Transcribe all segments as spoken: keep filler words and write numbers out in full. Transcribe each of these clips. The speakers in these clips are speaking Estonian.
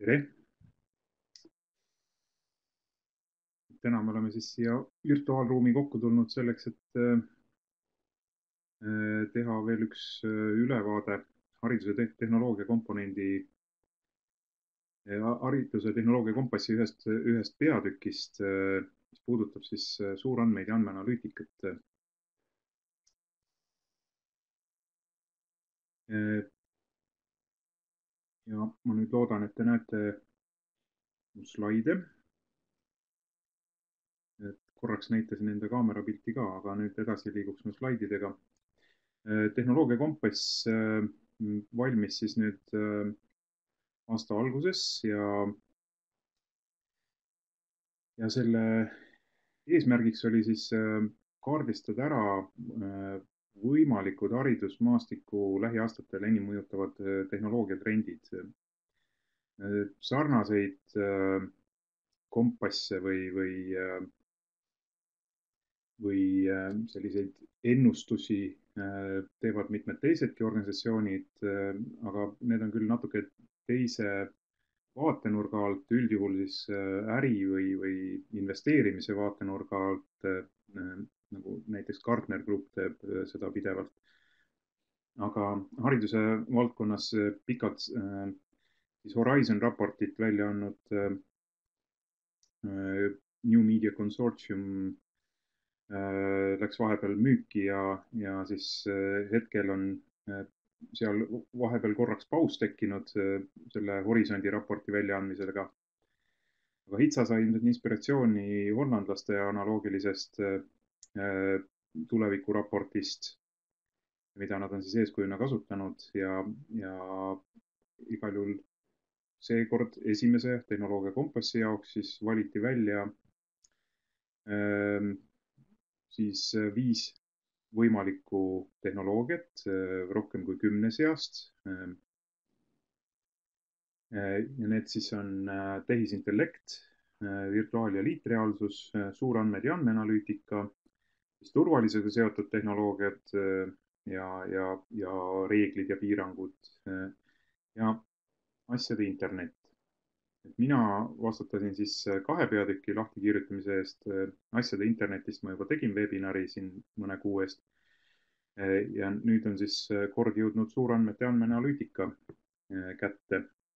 tere! Täna me oleme siis siia virtuaalruumi kokku tulnud selleks, et äh, teha veel üks äh, ülevaade hariduse te tehnoloogia komponendi, hariduse tehnoloogia kompassi ühest, ühest peatükist, äh, mis puudutab siis äh, suurandmeid ja andmeanalüütikat. Äh, ja ma nüüd loodan, et te näete mu slaide. Et korraks näitasin enda kaamerapilti ka, aga nüüd edasi liiguks mu slaididega. Tehnoloogia kompass valmis siis nüüd aasta alguses ja, ja selle eesmärgiks oli siis kaardistada ära võimalikud haridusmaastiku lähiaastatel enim mõjutavad tehnoloogiatrendid. Sarnaseid kompasse või, või, või selliseid ennustusi teevad mitmed teisedki organisatsioonid, aga need on küll natuke teise vaatenurga alt, üldjuhul siis äri või, või investeerimise vaatenurga alt, nagu näiteks Gartner Group teeb seda pidevalt. Aga hariduse valdkonnas pikalt siis Horizon raportit välja andnud New Media Consortium läks vahepeal müüki ja, ja siis hetkel on seal vahepeal korraks paus tekkinud selle Horisondi raporti väljaandmisega. Aga HITSA sai ilmselt inspiratsiooni hollandlaste analoogilisest tulevikuraportist, mida nad on siis eeskujuna kasutanud ja, ja igal juhul seekord esimese tehnoloogia kompassi jaoks siis valiti välja siis viis võimalikku tehnoloogiat rohkem kui kümne seast. Ja need siis on tehisintellekt, virtuaal- ja liitreaalsus, suurandmed ja andmeanalüütika, siis turvalisusega seotud tehnoloogiad ja, ja, ja reeglid ja piirangud ja asjade internet. Mina vastutasin siis kahe peatüki lahtikirjutamise eest. Asjade internetist ma juba tegin webinari siin mõne kuu eest. Ja nüüd on siis kord jõudnud suurandmete andmeanalüütika kätte.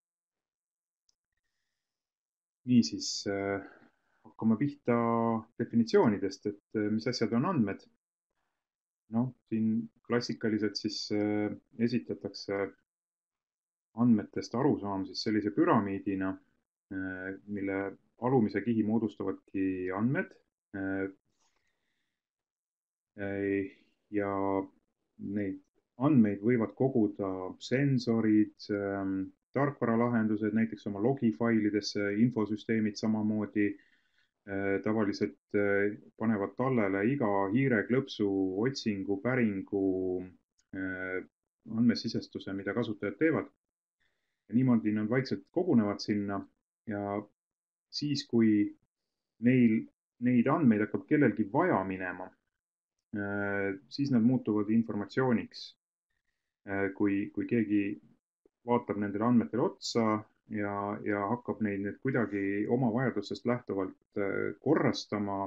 Niisiis, hakkame pihta definitsioonidest, et mis asjad on andmed. No, siin klassikaliselt siis esitatakse andmetest arusaam siis sellise püramiidina, mille alumise kihi moodustavadki andmed. Ja neid andmeid võivad koguda sensorid, tarkvaralahendused, näiteks oma logifailidesse, infosüsteemid samamoodi. Tavaliselt panevad tallele iga hiire, klõpsu, otsingu, päringu, andmesisestuse, mida kasutajad teevad. Ja niimoodi nad vaikselt kogunevad sinna ja siis, kui neil, neid andmeid hakkab kellelgi vaja minema, siis nad muutuvad informatsiooniks. Kui, kui keegi vaatab nendele andmetele otsa ja, ja hakkab neid nüüd kuidagi oma vajadustest lähtuvalt korrastama,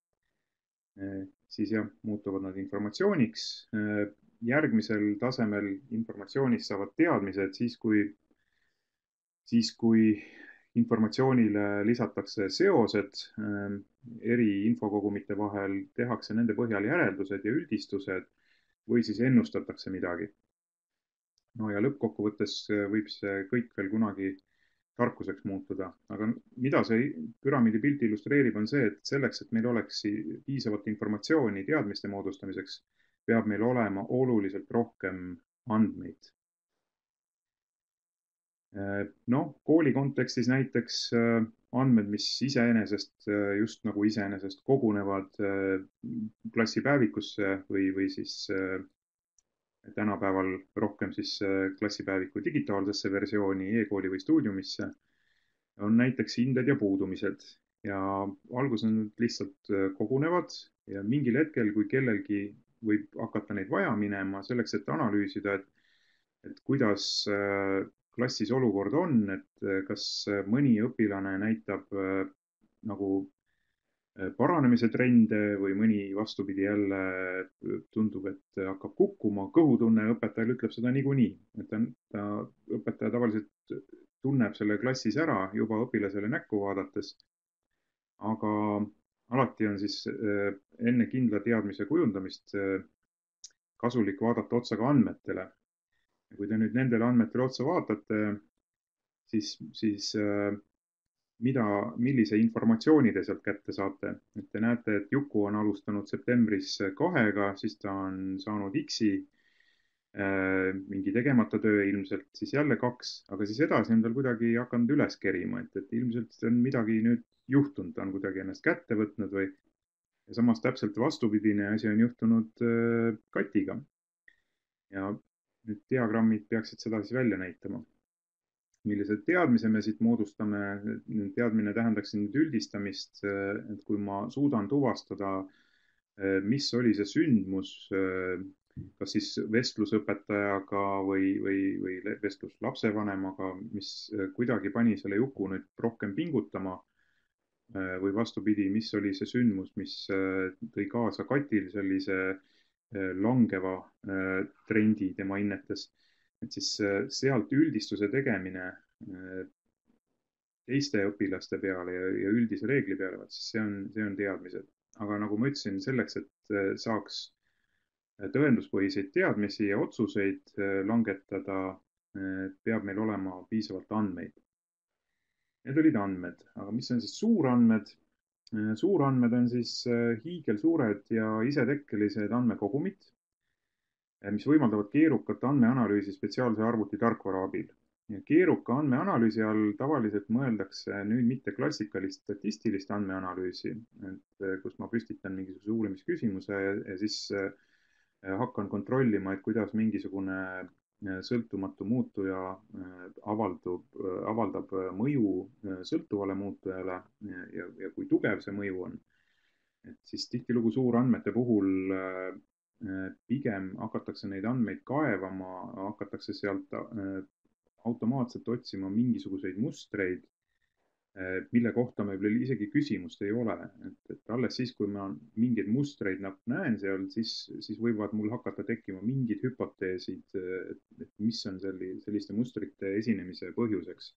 siis jah, muutuvad nad informatsiooniks. Järgmisel tasemel informatsioonist saavad teadmised siis, kui siis kui informatsioonile lisatakse seosed eri infokogumite vahel, tehakse nende põhjal järeldused ja üldistused või siis ennustatakse midagi. No ja lõppkokkuvõttes võib see kõik veel kunagi tarkuseks muutuda. Aga mida see püramiidi pilt illustreerib, on see, et selleks, et meil oleks piisavalt informatsiooni teadmiste moodustamiseks, peab meil olema oluliselt rohkem andmeid. No, kooli kontekstis näiteks andmed, mis iseenesest, just nagu iseenesest kogunevad klassipäevikusse või, või siis tänapäeval rohkem siis klassipäeviku digitaalsesse versiooni, e-kooli või stuudiumisse, on näiteks hinded ja puudumised. Ja alguses nad lihtsalt kogunevad ja mingil hetkel, kui kellelgi võib hakata neid vaja minema selleks, et analüüsida, et, et kuidas klassis olukord on, et kas mõni õpilane näitab nagu paranemise trende või mõni vastupidi jälle tundub, et hakkab kukkuma. Kõhutunne õpetajal ütleb seda niikuinii, et ta, ta õpetaja tavaliselt tunneb selle klassis ära juba õpilasele näkku vaadates. Aga alati on siis enne kindla teadmise kujundamist kasulik vaadata otsa ka andmetele. Ja kui te nüüd nendele andmetele otsa vaatate, siis, siis mida, millise informatsiooni te sealt kätte saate. Et te näete, et Juku on alustanud septembris kahega, siis ta on saanud X-i, mingi tegemata töö ilmselt, siis jälle kaks, aga siis edasi on tal kuidagi hakanud üles kerima, et, et ilmselt on midagi nüüd juhtunud, ta on kuidagi ennast kätte võtnud või ja samas täpselt vastupidine asi on juhtunud Katiga. Ja nüüd diagrammid peaksid seda siis välja näitama. Millise teadmise me siit moodustame, teadmine tähendaks nüüd üldistamist, et kui ma suudan tuvastada, mis oli see sündmus, kas siis vestlusõpetajaga või, või, või vestlus lapsevanemaga, mis kuidagi pani selle Juku nüüd rohkem pingutama või vastupidi, mis oli see sündmus, mis tõi kaasa Katil sellise langeva trendi tema innetes. Et siis sealt üldistuse tegemine teiste õpilaste peale ja, ja üldise reegli peale, siis see on, see on teadmised. Aga nagu ma ütlesin, selleks, et saaks tõenduspõhiseid teadmisi ja otsuseid langetada, peab meil olema piisavalt andmeid. Need olid andmed, aga mis on siis suurandmed? Suurandmed on siis hiigelsuured ja isetekkelised andmekogumid, mis võimaldavad keerukat andmeanalüüsi spetsiaalse arvuti tarkvara abil. Ja keeruka andmeanalüüsi all tavaliselt mõeldakse nüüd mitte klassikalist statistilist andmeanalüüsi, et kus ma püstitan mingisuguse uurimisküsimuse ja siis hakkan kontrollima, et kuidas mingisugune sõltumatu muutuja avaldub, avaldab mõju sõltuvale muutujale ja, ja kui tugev see mõju on. Et siis tihtilugu suurandmete puhul pigem hakatakse neid andmeid kaevama, hakatakse sealt automaatselt otsima mingisuguseid mustreid, mille kohta meil isegi küsimust ei ole. Et, et alles siis, kui ma mingeid mustreid näen seal, siis, siis võivad mul hakata tekkima mingid hüpoteesid, et, et mis on selli, selliste mustrite esinemise põhjuseks.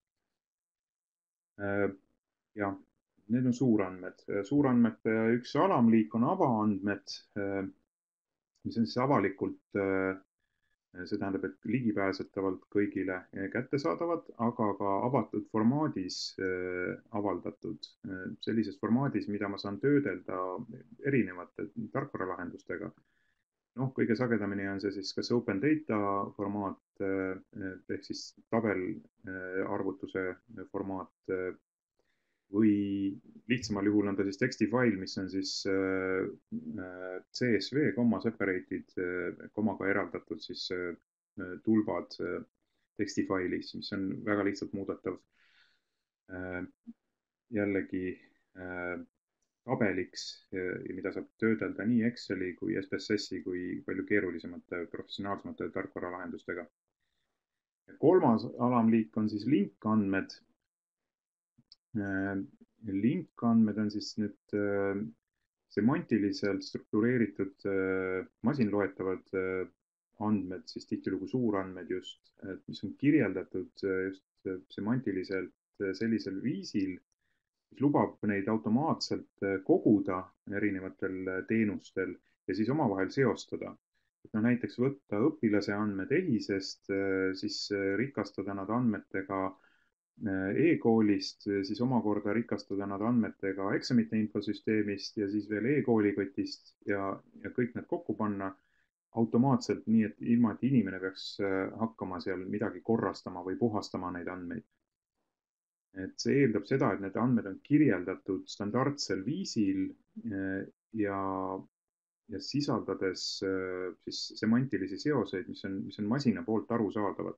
Ja need on suurandmed. Suurandmete üks alamliik on avaandmed, mis on siis avalikult, see tähendab, et ligipääsetavalt kõigile kättesaadavad, aga ka avatud formaadis avaldatud. Sellises formaadis, mida ma saan töödelda erinevate tarkvaralahendustega. Noh, kõige sagedamini on see siis kas open data formaat ehk siis tabelarvutuse formaat või lihtsamal juhul on ta siis tekstifail, mis on siis C S V, comma separated, komaga eraldatud siis tulbad tekstifailis, mis on väga lihtsalt muudetav jällegi tabeliks, mida saab töödelda nii Exceli kui S P S S-i kui palju keerulisemate professionaalsemate tarkvaralahendustega. Kolmas alamliik on siis linkandmed. Linkandmed on siis nüüd semantiliselt struktureeritud masinloetavad andmed, siis tihtilugu suurandmed just, mis on kirjeldatud just semantiliselt sellisel viisil, mis lubab neid automaatselt koguda erinevatel teenustel ja siis omavahel seostada. No, näiteks võtta õpilase andmed EHIS-est, siis rikastada nad andmetega e-koolist, siis omakorda rikastada nad andmetega eksamite infosüsteemist ja siis veel e-koolikotist ja, ja kõik need kokku panna automaatselt nii, et ilma, et inimene peaks hakkama seal midagi korrastama või puhastama neid andmeid. Et see eeldab seda, et need andmed on kirjeldatud standardsel viisil ja, ja sisaldades siis semantilisi seoseid, mis on, mis on masina poolt arusaadavad.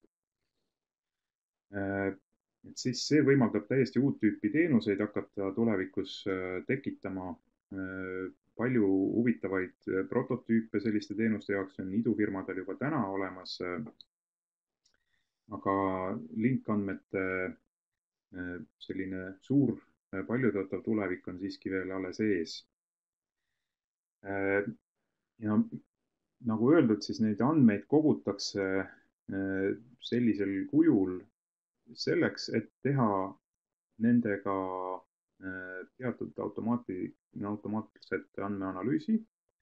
Et siis see võimaldab täiesti uut tüüpi teenuseid hakata tulevikus tekitama. Palju huvitavaid prototüüpe selliste teenuste jaoks on idufirmadel juba täna olemas. aga linkandmete selline suur paljutõotav tulevik on siiski veel alles ees. Ja nagu öeldud, siis neid andmeid kogutakse sellisel kujul selleks, et teha nendega teatud automaati, automaatset andmeanalüüsi.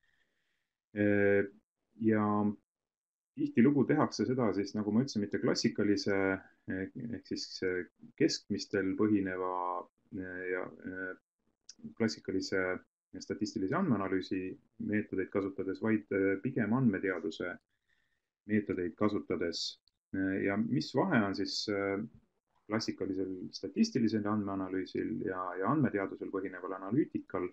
Ja tihtilugu tehakse seda siis, nagu ma ütlesin, mitte klassikalise ehk siis keskmistel põhineva ja klassikalise statistilise andmeanalüüsi meetodeid kasutades, vaid pigem andmeteaduse meetodeid kasutades. Ja mis vahe on siis klassikalisel statistilisel andmeanalüüsil ja, ja andmeteadusel põhineval analüütikal?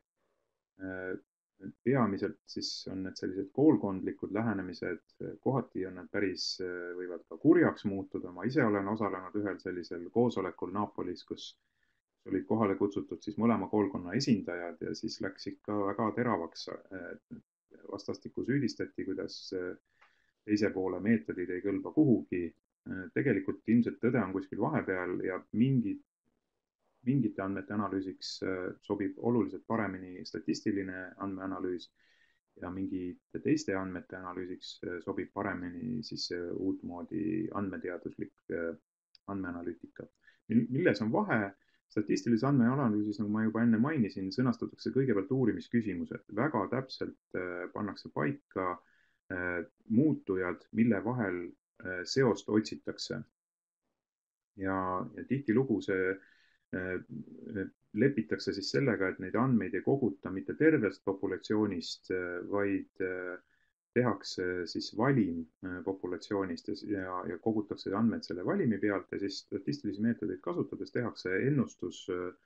Peamiselt siis on need sellised koolkondlikud lähenemised, kohati on need päris, võivad ka kurjaks muutuda. Ma ise olen osalenud ühel sellisel koosolekul Napolis, kus olid kohale kutsutud siis mõlema koolkonna esindajad ja siis läks ikka väga teravaks. Vastastikku süüdistati, kuidas teise poole meetodid ei kõlba kuhugi. Tegelikult ilmselt tõde on kuskil vahepeal ja mingid mingite andmete analüüsiks sobib oluliselt paremini statistiline andmeanalüüs ja mingite teiste andmete analüüsiks sobib paremini siis uutmoodi andmeteaduslik andmeanalüütika. Milles on vahe? Statistilises andmeanalüüsis, nagu ma juba enne mainisin, sõnastatakse kõigepealt uurimisküsimused. Väga täpselt pannakse paika muutujad, mille vahel seost otsitakse. Ja, ja tihtilugu see lepitakse siis sellega, et neid andmeid ei koguta mitte tervest populatsioonist, vaid tehakse siis valim populatsioonist ja, ja kogutakse andmed selle valimi pealt ja siis statistilisi meetodeid kasutades tehakse ennustus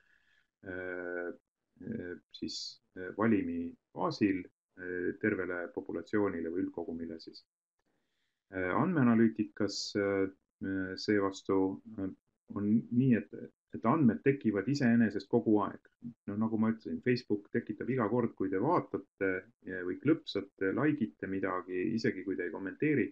siis valimi baasil tervele populatsioonile või üldkogumile siis. Andmeanalüütikas seevastu on nii, et, et andmed tekivad iseenesest kogu aeg. No, nagu ma ütlesin, Facebook tekitab iga kord, kui te vaatate või klõpsate, likeite midagi, isegi kui te ei kommenteeri,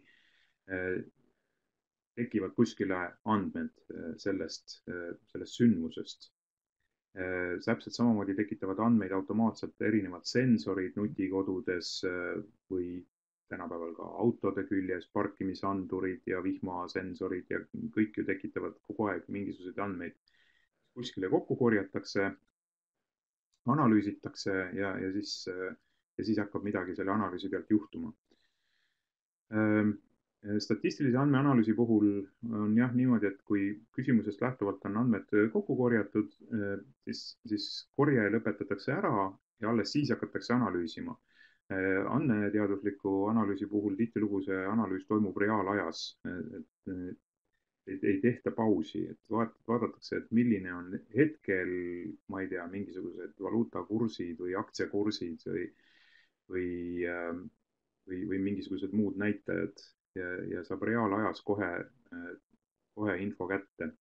tekivad kuskile andmed sellest, sellest sündmusest. Täpselt samamoodi tekitavad andmeid automaatselt erinevad sensorid nutikodudes või tänapäeval ka autode küljes, parkimisandurid ja vihmasensorid ja kõik ju tekitavad kogu aeg mingisuguseid andmeid. Kuskile kokku korjatakse, analüüsitakse ja, ja, siis, ja siis hakkab midagi selle analüüsi pealt juhtuma. Statistilise andmeanalüüsi puhul on jah niimoodi, et kui küsimusest lähtuvalt on andmed kokku korjatud, siis, siis korje lõpetatakse ära ja alles siis hakatakse analüüsima. Andmeteadusliku analüüsi puhul tihtilugu see analüüs toimub reaalajas, et ei, ei tehta pausi, et vaadatakse, et milline on hetkel, ma ei tea, mingisugused valuutakursid või aktsiakursid või, või, või, või mingisugused muud näitajad ja, ja saab reaalajas kohe, kohe info kätte.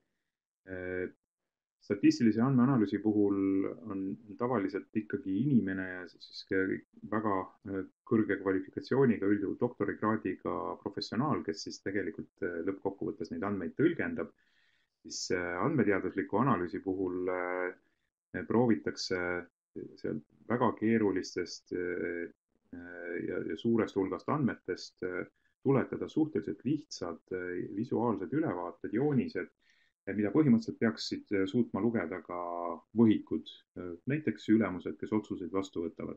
Statistilise andmeanalüüsi puhul on tavaliselt ikkagi inimene ja siis väga kõrge kvalifikatsiooniga, üldjuhul doktorikraadiga professionaal, kes siis tegelikult lõppkokkuvõttes neid andmeid tõlgendab. Siis andmeteadusliku analüüsi puhul proovitakse sealt väga keerulistest ja, ja suurest hulgast andmetest tuletada suhteliselt lihtsad visuaalsed ülevaated, joonised, mida põhimõtteliselt peaksid suutma lugeda ka võhikud, näiteks ülemused, kes otsuseid vastu võtavad.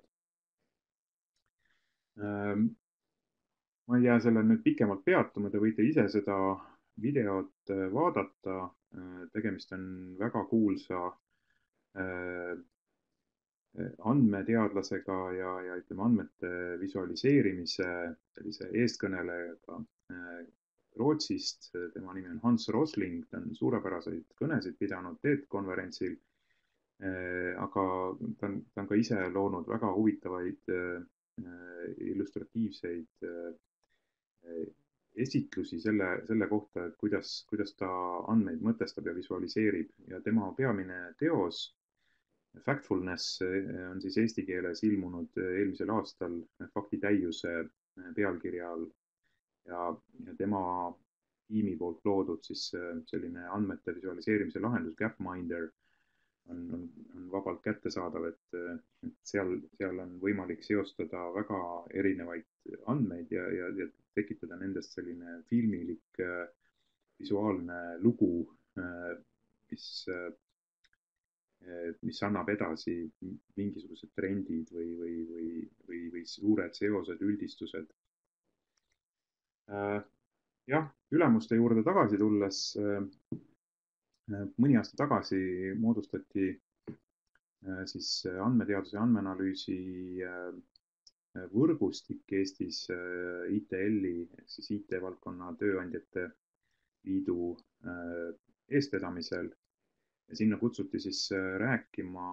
Ma ei jää sellel nüüd pikemalt peatuma, te võite ise seda videot vaadata. Tegemist on väga kuulsa andmeteadlasega ja, ja ütleme andmete visualiseerimise sellise eestkõnelejaga Rootsist. Tema nimi on Hans Rosling, ta on suurepäraseid kõnesid pidanud TED-konverentsil, aga ta on, ta on ka ise loonud väga huvitavaid illustratiivseid esitlusi selle, selle kohta, et kuidas, kuidas ta andmeid mõtestab ja visualiseerib ja tema peamine teos Factfulness on siis eesti keeles ilmunud eelmisel aastal faktitäiuse pealkirja all. Ja, ja tema tiimi poolt loodud siis selline andmete visualiseerimise lahendus Gapminder on, on, on vabalt kättesaadav, et, et seal, seal on võimalik seostada väga erinevaid andmeid ja, ja, ja tekitada nendest selline filmilik visuaalne lugu, mis, mis annab edasi mingisugused trendid või, või, või, või, või suured seosed, üldistused. Jah, ülemuste juurde tagasi tulles, mõni aasta tagasi moodustati siis andmeteaduse ja andmeanalüüsi võrgustik Eestis I T L-i ehk siis I T-valdkonna tööandjate liidu eestvedamisel. Ja sinna kutsuti siis rääkima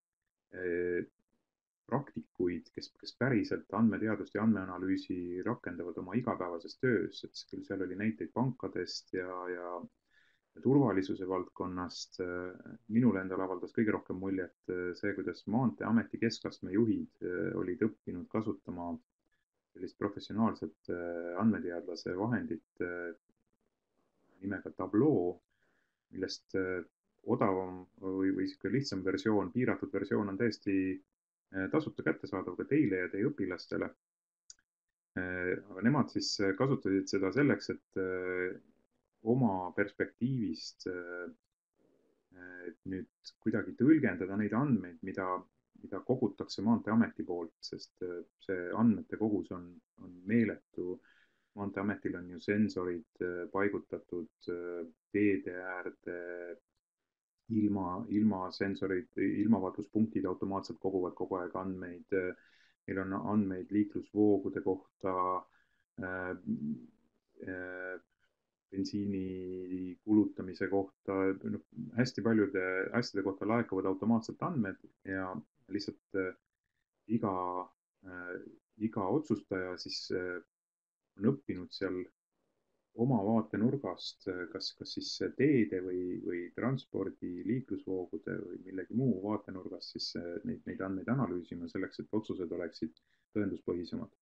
praktikuid, kes, kes päriselt andmeteadust ja andmeanalüüsi rakendavad oma igapäevases töös, et küll seal oli näiteid pankadest ja, ja, ja turvalisuse valdkonnast. Minule endale avaldas kõige rohkem muljet see, kuidas Maanteeameti keskastme juhid olid õppinud kasutama sellist professionaalset andmeteadlase vahendit nimega Tableau, millest odavam või, või lihtsam versioon, piiratud versioon on täiesti tasuta kättesaadav ka teile ja teie õpilastele. Aga nemad siis kasutasid seda selleks, et oma perspektiivist et nüüd kuidagi tõlgendada neid andmeid, mida, mida kogutakse Maanteeameti poolt, sest see andmete kogus on, on meeletu. Maanteeametil on ju sensorid paigutatud teede äärde, ilma, ilma sensorid, ilmavaatluspunktid automaatselt koguvad kogu aeg andmeid. Meil on andmeid liiklusvoogude kohta, äh, äh, bensiini kulutamise kohta, no, hästi paljude asjade kohta laekuvad automaatselt andmed ja lihtsalt äh, iga, äh, iga otsustaja siis äh, on õppinud seal oma vaatenurgast, kas, kas siis teede või, või transpordi, liiklusvoogude või millegi muu vaatenurgast siis neid, neid andmeid analüüsima selleks, et otsused oleksid tõenduspõhisemad.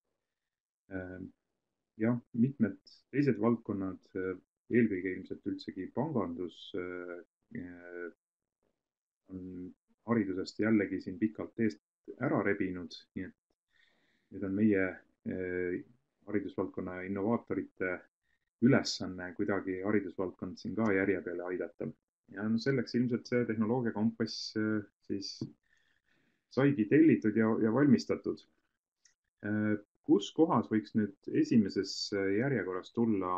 Jah, mitmed teised valdkonnad, eelkõige ilmselt üldsegi pangandus, on haridusest jällegi siin pikalt eest ära rebinud, nii et nüüd on meie haridusvaldkonna innovaatorite ülesanne kuidagi haridusvaldkond siin ka järje peale aidata. Ja no selleks ilmselt see tehnoloogia kompass siis saigi tellitud ja, ja valmistatud. Kus kohas võiks nüüd esimeses järjekorras tulla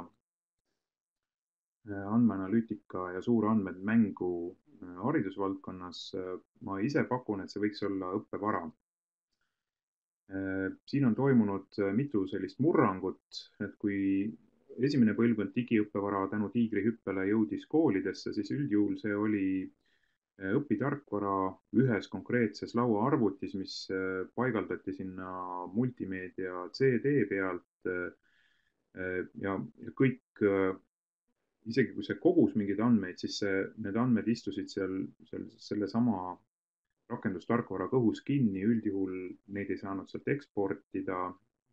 andmeanalüütika ja suurandmed mängu haridusvaldkonnas? Ma ise pakun, et see võiks olla õppevara. Siin on toimunud mitu sellist murrangut, et kui esimene põlvkond digiõppevara tänu tiigrihüppele jõudis koolidesse, siis üldjuhul see oli õpitarkvara ühes konkreetses lauaarvutis, mis paigaldati sinna multimeedia C D pealt ja, ja kõik, isegi kui see kogus mingeid andmeid, siis see, need andmed istusid seal, seal selle sama rakendustarkvara kõhus kinni, üldjuhul neid ei saanud sealt eksportida.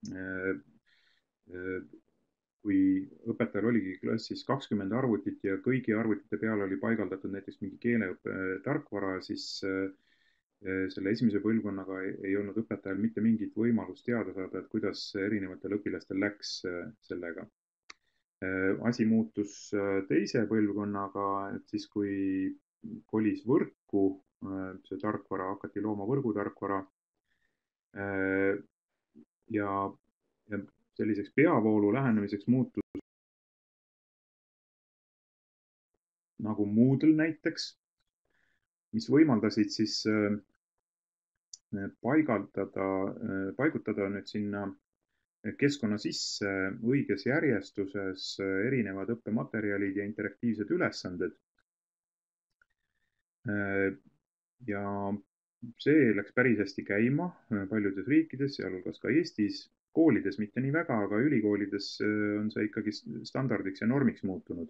Kui õpetajal oligi klassis kakskümmend arvutit ja kõigi arvutite peale oli paigaldatud näiteks mingi keeleõppe tarkvara, siis selle esimese põlvkonnaga ei olnud õpetajal mitte mingit võimalust teada saada, et kuidas erinevatel õpilastel läks sellega. Asi muutus teise põlvkonnaga, et siis kui kolis võrku, see tarkvara, hakati looma võrgutarkvara ja, ja selliseks peavoolu lähenemiseks muutus nagu Moodle näiteks, mis võimaldasid siis paigaldada, paigutada nüüd sinna keskkonna sisse õiges järjestuses erinevad õppematerjalid ja interaktiivsed ülesanded. Ja see läks päris hästi käima paljudes riikides, sealhulgas ka Eestis. Koolides mitte nii väga, aga ülikoolides on see ikkagi standardiks ja normiks muutunud.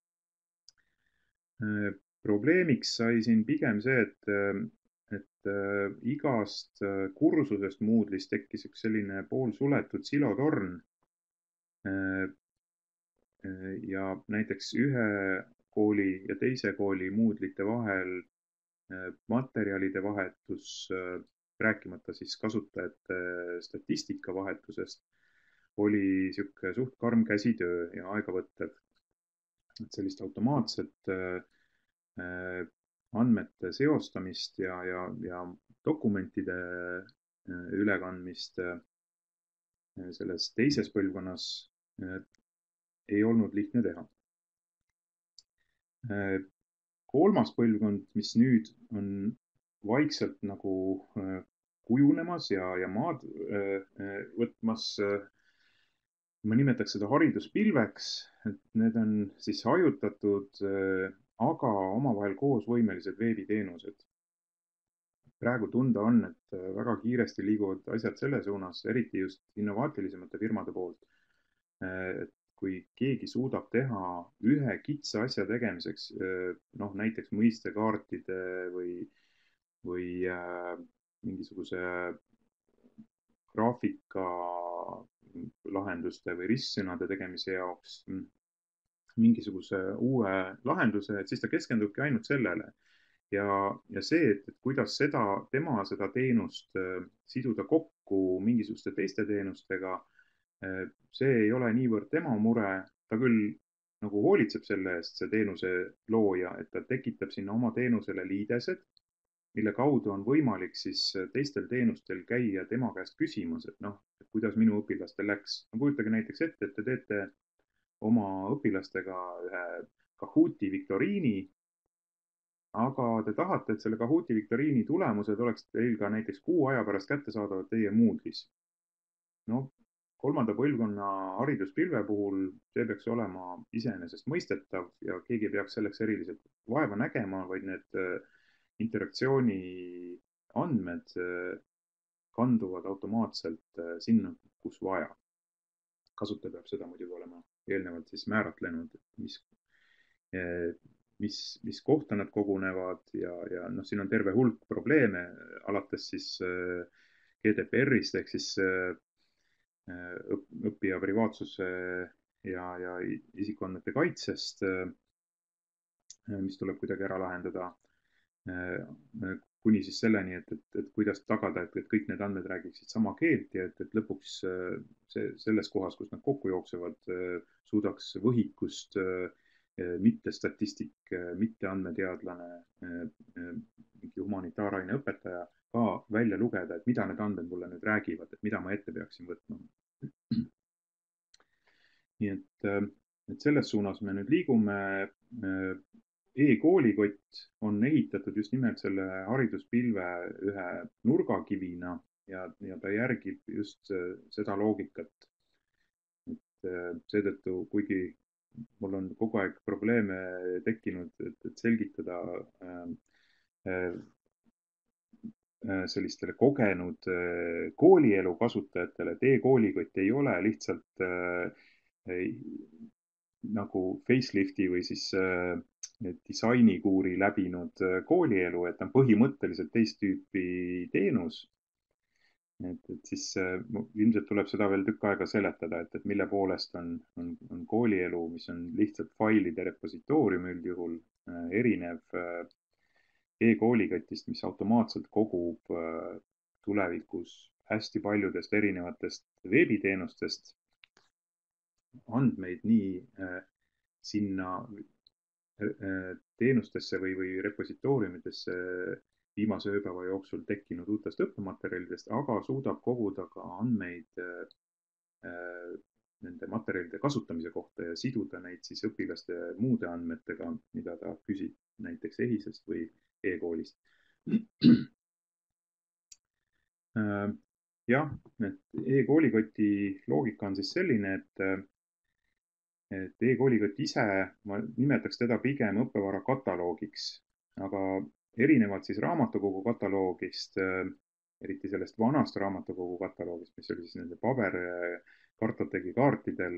Probleemiks sai siin pigem see, et, et igast kursusest Moodle'is tekkis üks selline poolsuletud silotorn. ja näiteks ühe kooli ja teise kooli moodlite vahel materjalide vahetus, rääkimata siis kasutajate statistika vahetusest, oli sihuke suht karm käsitöö ja aegavõttev. Et sellist automaatset andmete seostamist ja, ja, ja dokumentide ülekandmist selles teises põlvkonnas ei olnud lihtne teha. Kolmas põlvkond, mis nüüd on vaikselt nagu kujunemas ja, ja maad võtmas, ma nimetaks seda hariduspilveks, et need on siis hajutatud, aga omavahel koos võimelised veebiteenused. Praegu tunda on, et väga kiiresti liiguvad asjad selle suunas, eriti just innovaatilisemate firmade poolt. Et kui keegi suudab teha ühe kitsa asja tegemiseks, noh, näiteks mõistekaartide või, või äh, mingisuguse graafika lahenduste või ristsõnade tegemise jaoks mingisuguse uue lahenduse, et siis ta keskendubki ainult sellele. Ja, ja see, et, et kuidas seda, tema seda teenust siduda kokku mingisuguste teiste teenustega, see ei ole niivõrd tema mure. Ta küll nagu hoolitseb selle eest, see teenuse looja, et ta tekitab sinna oma teenusele liidesed, mille kaudu on võimalik siis teistel teenustel käia tema käest küsimas, et noh, et kuidas minu õpilastel läks. No kujutage näiteks ette, et te teete oma õpilastega ühe Kahooti viktoriini, aga te tahate, et selle Kahooti viktoriini tulemused oleks teil ka näiteks kuu aja pärast kättesaadavad teie Moodle'is. No, kolmanda põlvkonna hariduspilve puhul see peaks olema iseenesest mõistetav ja keegi peaks selleks eriliselt vaeva nägema, vaid need interaktsiooni andmed kanduvad automaatselt sinna, kus vaja. Kasutaja peab seda muidugi olema eelnevalt siis määratlenud, mis, mis, mis kohta nad kogunevad ja, ja noh, siin on terve hulk probleeme, alates siis G D P R-ist ehk siis õppija privaatsuse ja, ja isikuandmete kaitsest, mis tuleb kuidagi ära lahendada, kuni siis selleni, et, et, et kuidas tagada, et, et kõik need andmed räägiksid sama keelt ja et, et lõpuks see, selles kohas, kus nad kokku jooksevad, suudaks võhikust, mitte statistik, mitte andmeteadlane, mingi humanitaaraine õpetaja ka välja lugeda, et mida need andmed mulle nüüd räägivad, et mida ma ette peaksin võtma. Nii et, et selles suunas me nüüd liigume. E-koolikott on ehitatud just nimelt selle hariduspilve ühe nurgakivina ja, ja ta järgib just seda loogikat. Et seetõttu, kuigi mul on kogu aeg probleeme tekkinud, et, et selgitada äh, sellistele kogenud koolielu kasutajatele, et e-koolikott ei ole lihtsalt äh, nagu facelifti või siis äh, disainikuuri läbinud koolielu, et on põhimõtteliselt teist tüüpi teenus. Et, et siis ilmselt tuleb seda veel tükk aega seletada, et, et mille poolest on, on, on koolielu, mis on lihtsalt failide repositoorium üldjuhul, erinev e-koolikotist, mis automaatselt kogub tulevikus hästi paljudest erinevatest veebiteenustest andmeid nii sinna teenustesse või, või repositooriumidesse viimase ööpäeva jooksul tekkinud uutest õppematerjalidest, aga suudab koguda ka andmeid nende materjalide kasutamise kohta ja siduda neid siis õpilaste muude andmetega, mida ta küsib näiteks EHIS-est või e-koolist. Jah, et e-koolikoti loogika on siis selline, et et e-koolikott ise, ma nimetaks teda pigem õppevara kataloogiks, aga erinevalt siis raamatukogu kataloogist, eriti sellest vanast raamatukogu kataloogist, mis oli siis nende paber kartoteki kaartidel,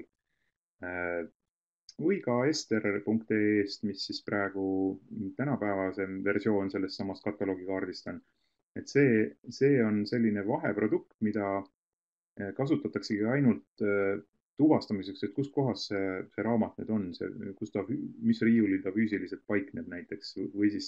või ka ester punkt ee-st, mis siis praegu tänapäevasem versioon sellest samast kataloogikaardist on. Et see, see on selline vaheprodukt, mida kasutataksegi ainult tuvastamiseks, et kus kohas see, see raamat nüüd on, see, kus ta, mis riiulil ta füüsiliselt paikneb näiteks või siis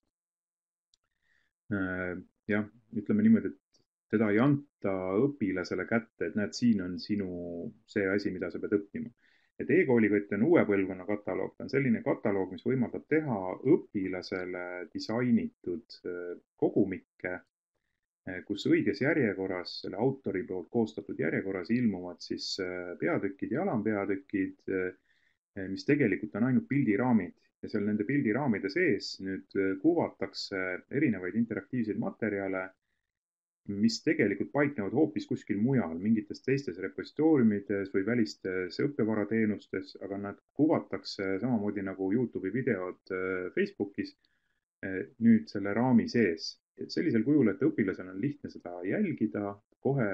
äh, jah, ütleme niimoodi, et teda ei anta õpilasele kätte, et näed, siin on sinu see asi, mida sa pead õppima. Et e-koolikott on uue põlvkonna kataloog, ta on selline kataloog, mis võimaldab teha õpilasele disainitud kogumikke, kus õiges järjekorras, selle autori poolt koostatud järjekorras ilmuvad siis peatükid ja alampeatükid, mis tegelikult on ainult pildiraamid ja seal nende pildiraamide sees nüüd kuvatakse erinevaid interaktiivseid materjale, mis tegelikult paiknevad hoopis kuskil mujal, mingites teistes repositooriumides või välistes õppevarateenustes, aga nad kuvatakse samamoodi nagu YouTube'i videod Facebookis nüüd selle raami sees. Et sellisel kujul, et õpilasel on lihtne seda jälgida, kohe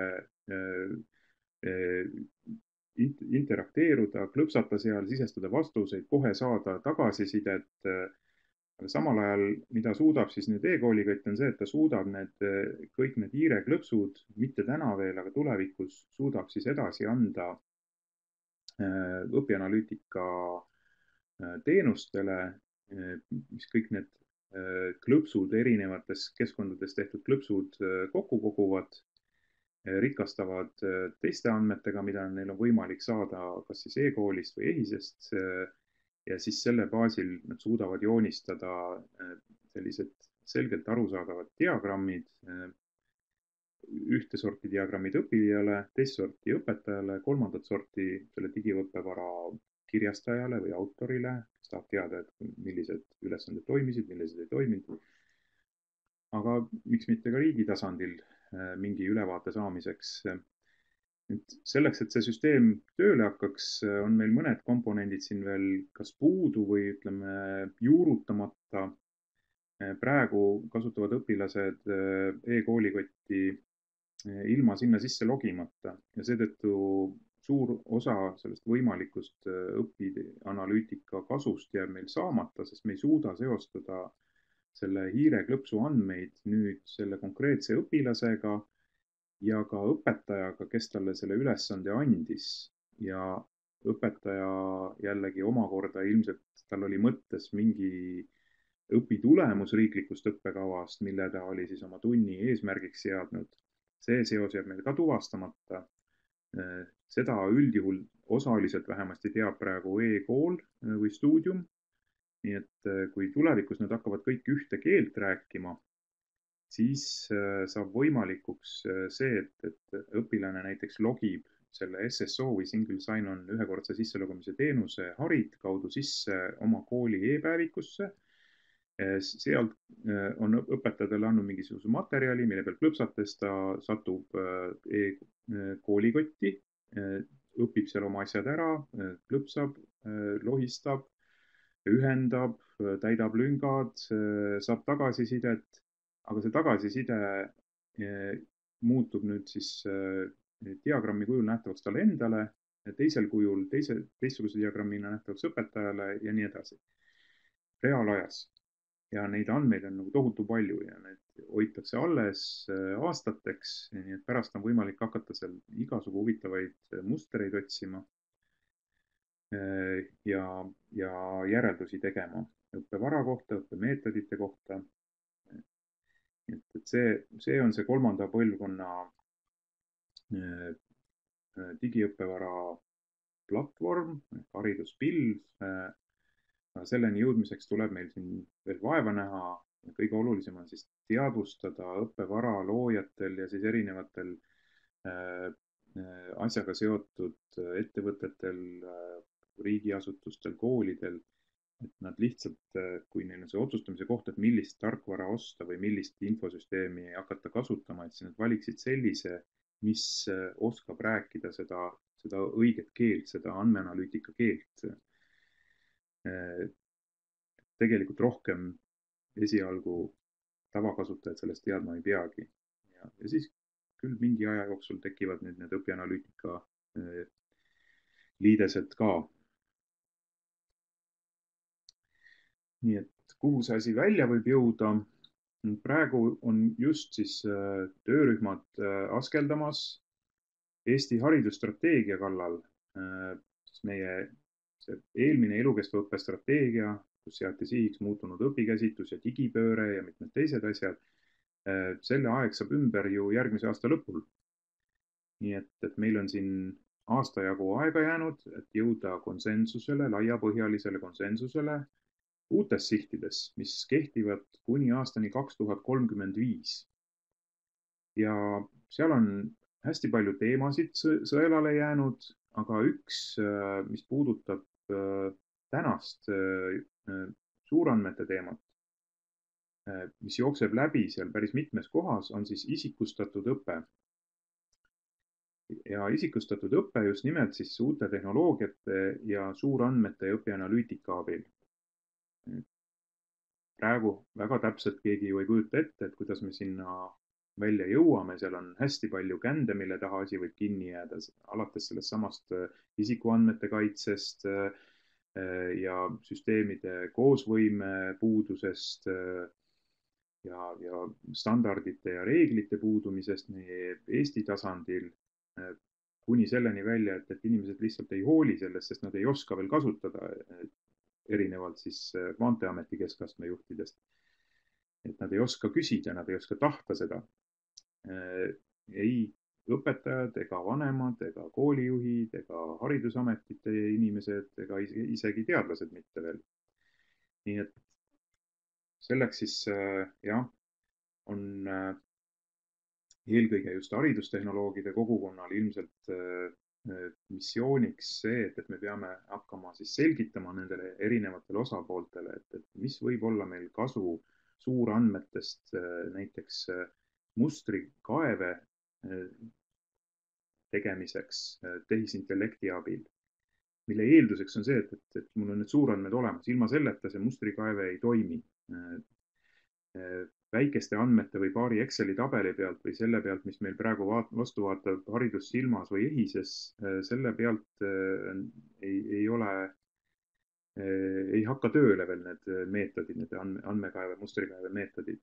interakteeruda, klõpsata seal, sisestada vastuseid, kohe saada tagasisidet. Aga samal ajal, mida suudab siis nüüd e-koolikott on see, et ta suudab need, kõik need hiireklõpsud, mitte täna veel, aga tulevikus suudab siis edasi anda õpianalüütika teenustele, mis kõik need klõpsud, erinevates keskkondades tehtud klõpsud kokku koguvad, rikastavad teiste andmetega, mida neil on võimalik saada kas siis e-koolist või EHIS-est. Ja siis selle baasil nad suudavad joonistada sellised selgelt arusaadavad diagrammid, ühte sorti diagrammid õpilijale, teist sorti õpetajale, kolmandat sorti selle digiõppevara kirjastajale või autorile, kes tahab teada, et millised ülesanded toimisid, millised ei toiminud. Aga miks mitte ka riigi tasandil mingi ülevaate saamiseks. Et selleks, et see süsteem tööle hakkaks, on meil mõned komponendid siin veel kas puudu või ütleme juurutamata. Praegu kasutavad õpilased e-koolikotti ilma sinna sisse logimata ja seetõttu suur osa sellest võimalikust õpianalüütika kasust jääb meil saamata, sest me ei suuda seostada selle hiireklõpsu andmeid nüüd selle konkreetse õpilasega ja ka õpetajaga, kes talle selle ülesande andis ja õpetaja jällegi omakorda ilmselt tal oli mõttes mingi õpitulemus riiklikust õppekavast, mille ta oli siis oma tunni eesmärgiks seadnud. See seos jääb meil ka tuvastamata. Seda üldjuhul osaliselt vähemasti teab praegu e-kool või stuudium. Nii et kui tulevikus nad hakkavad kõik ühte keelt rääkima, siis saab võimalikuks see, et, et õpilane näiteks logib selle S S O või Single Sign-On ühekordse sisselogimise teenuse Harid kaudu sisse oma kooli e-päevikusse. Sealt on õpetajatele andnud mingisuguse materjali, mille peal klõpsates ta satub e-koolikotti, õpib seal oma asjad ära, klõpsab, lohistab, ühendab, täidab lüngad, saab tagasisidet. Aga see tagasiside muutub nüüd siis diagrammi kujul nähtavaks talle endale, teisel kujul teise, teistsuguse diagrammina nähtavaks õpetajale ja nii edasi. Reaalajas. Ja neid andmeid on nagu tohutu palju ja need hoitakse alles aastateks, nii et pärast on võimalik hakata seal igasugu huvitavaid mustreid otsima ja, ja järeldusi tegema õppevara kohta, õppemeetodite kohta. Et, et see, see on see kolmanda põlvkonna digiõppevara platvorm, hariduspilv. Selleni jõudmiseks tuleb meil siin veel vaeva näha. Kõige olulisem on siis teadvustada õppevara loojatel ja siis erinevatel asjaga seotud ettevõtetel, riigiasutustel, koolidel, et nad lihtsalt, kui neil on see otsustamise koht, et millist tarkvara osta või millist infosüsteemi hakata kasutama, et siis nad valiksid sellise, mis oskab rääkida seda, seda õiget keelt, seda andmeanalüütika keelt. Tegelikult rohkem esialgu tavakasutajad sellest teadma ei peagi. Ja, ja siis küll mingi aja jooksul tekivad nüüd need õpianalüütika liidesed ka. Nii et kuhu see asi välja võib jõuda? Praegu on just siis töörühmad askeldamas Eesti haridusstrateegia kallal, meie see eelmine elukestva õppe strateegia, kus seati sihiks muutunud õpikäsitlus ja digipööre ja mitmed teised asjad, selle aeg saab ümber ju järgmise aasta lõpul. Nii et, et meil on siin aasta jagu aega jäänud, et jõuda konsensusele, laiapõhjalisele konsensusele uutes sihtides, mis kehtivad kuni aastani kaks tuhat kolmkümmend viis. Ja seal on hästi palju teemasid sõelale jäänud, aga üks, mis puudutab tänast suurandmete teemat, mis jookseb läbi seal päris mitmes kohas, on siis isikustatud õpe. Ja isikustatud õpe just nimelt siis uute tehnoloogiate ja suurandmete ja õpianalüütika abil. Praegu väga täpselt keegi ju ei kujuta ette, et kuidas me sinna välja jõuame, seal on hästi palju kände, mille taha asi võib kinni jääda, alates sellest samast isikuandmete kaitsest ja süsteemide koosvõime puudusest ja, ja standardite ja reeglite puudumisest meie Eesti tasandil, kuni selleni välja, et, et inimesed lihtsalt ei hooli sellest, sest nad ei oska veel kasutada, erinevalt siis Maanteeameti keskastme juhtidest. Et nad ei oska küsida, nad ei oska tahta seda. Ei õpetajad ega vanemad ega koolijuhid ega haridusametite inimesed ega isegi teadlased mitte veel. Nii et selleks siis jah, on eelkõige just haridustehnoloogide kogukonnal ilmselt missiooniks see, et, et me peame hakkama siis selgitama nendele erinevatele osapooltele, et, et mis võib olla meil kasu suurandmetest, näiteks mustrikaeve tegemiseks tehisintellekti abil, mille eelduseks on see, et, et, et mul on need suurandmed olemas. Ilma selleta see mustrikaeve ei toimi. Väikeste andmete või paari Exceli tabeli pealt või selle pealt, mis meil praegu vastu vaatab haridussilmas või ehises, selle pealt ei, ei ole, ei hakka tööle veel need meetodid, need andmekaeve, mustrikaeve meetodid.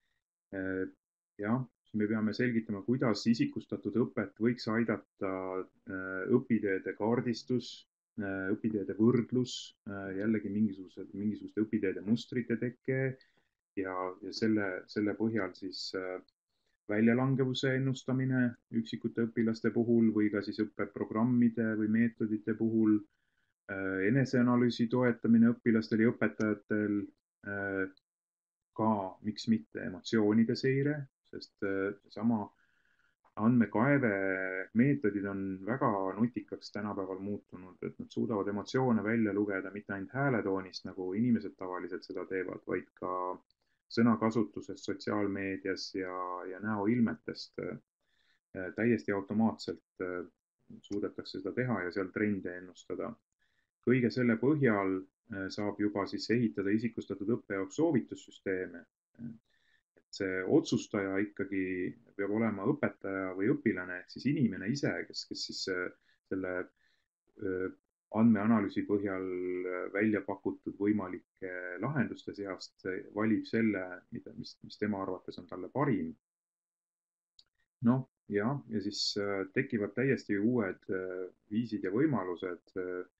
Jah, me peame selgitama, kuidas isikustatud õpet võiks aidata õpiteede kaardistus, õpiteede võrdlus, jällegi mingisugused, mingisuguste õpiteede mustrite teke ja, ja selle, selle põhjal siis väljalangevuse ennustamine üksikute õpilaste puhul või ka siis õppeprogrammide või meetodite puhul, eneseanalüüsi toetamine õpilastel ja õpetajatel, ka miks mitte emotsioonide seire, sest sama andmekaeve meetodid on väga nutikaks tänapäeval muutunud, et nad suudavad emotsioone välja lugeda mitte ainult hääletoonist, nagu inimesed tavaliselt seda teevad, vaid ka sõnakasutusest sotsiaalmeedias ja, ja näoilmetest. Täiesti automaatselt suudetakse seda teha ja seal trende ennustada. Kõige selle põhjal saab juba siis ehitada isikustatud õppe jaoks soovitussüsteeme. See otsustaja ikkagi peab olema õpetaja või õpilane, ehk siis inimene ise, kes, kes siis selle andmeanalüüsi põhjal välja pakutud võimalike lahenduste seast valib selle, mida, mis, mis tema arvates on talle parim. Noh, ja, ja siis tekivad täiesti uued viisid ja võimalused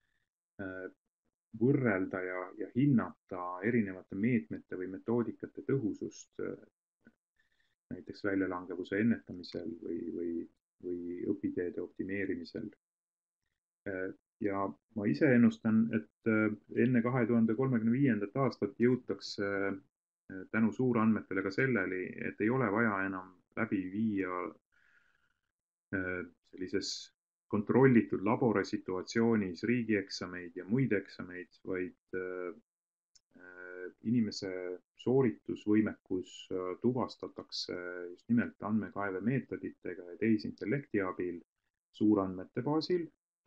võrrelda ja, ja hinnata erinevate meetmete või metoodikate tõhusust, näiteks väljalangevuse ennetamisel või, või, või õpiteede optimeerimisel. Ja ma ise ennustan, et enne kahe tuhande kolmekümne viiendat aastat jõutakse tänu suurandmetele ka selleni, et ei ole vaja enam läbi viia sellises kontrollitud laborisituatsioonis riigieksameid ja muid eksameid, vaid inimese sooritusvõimekus tuvastatakse just nimelt andmekaeve meetoditega ja tehisintellekti abil suurandmete baasil,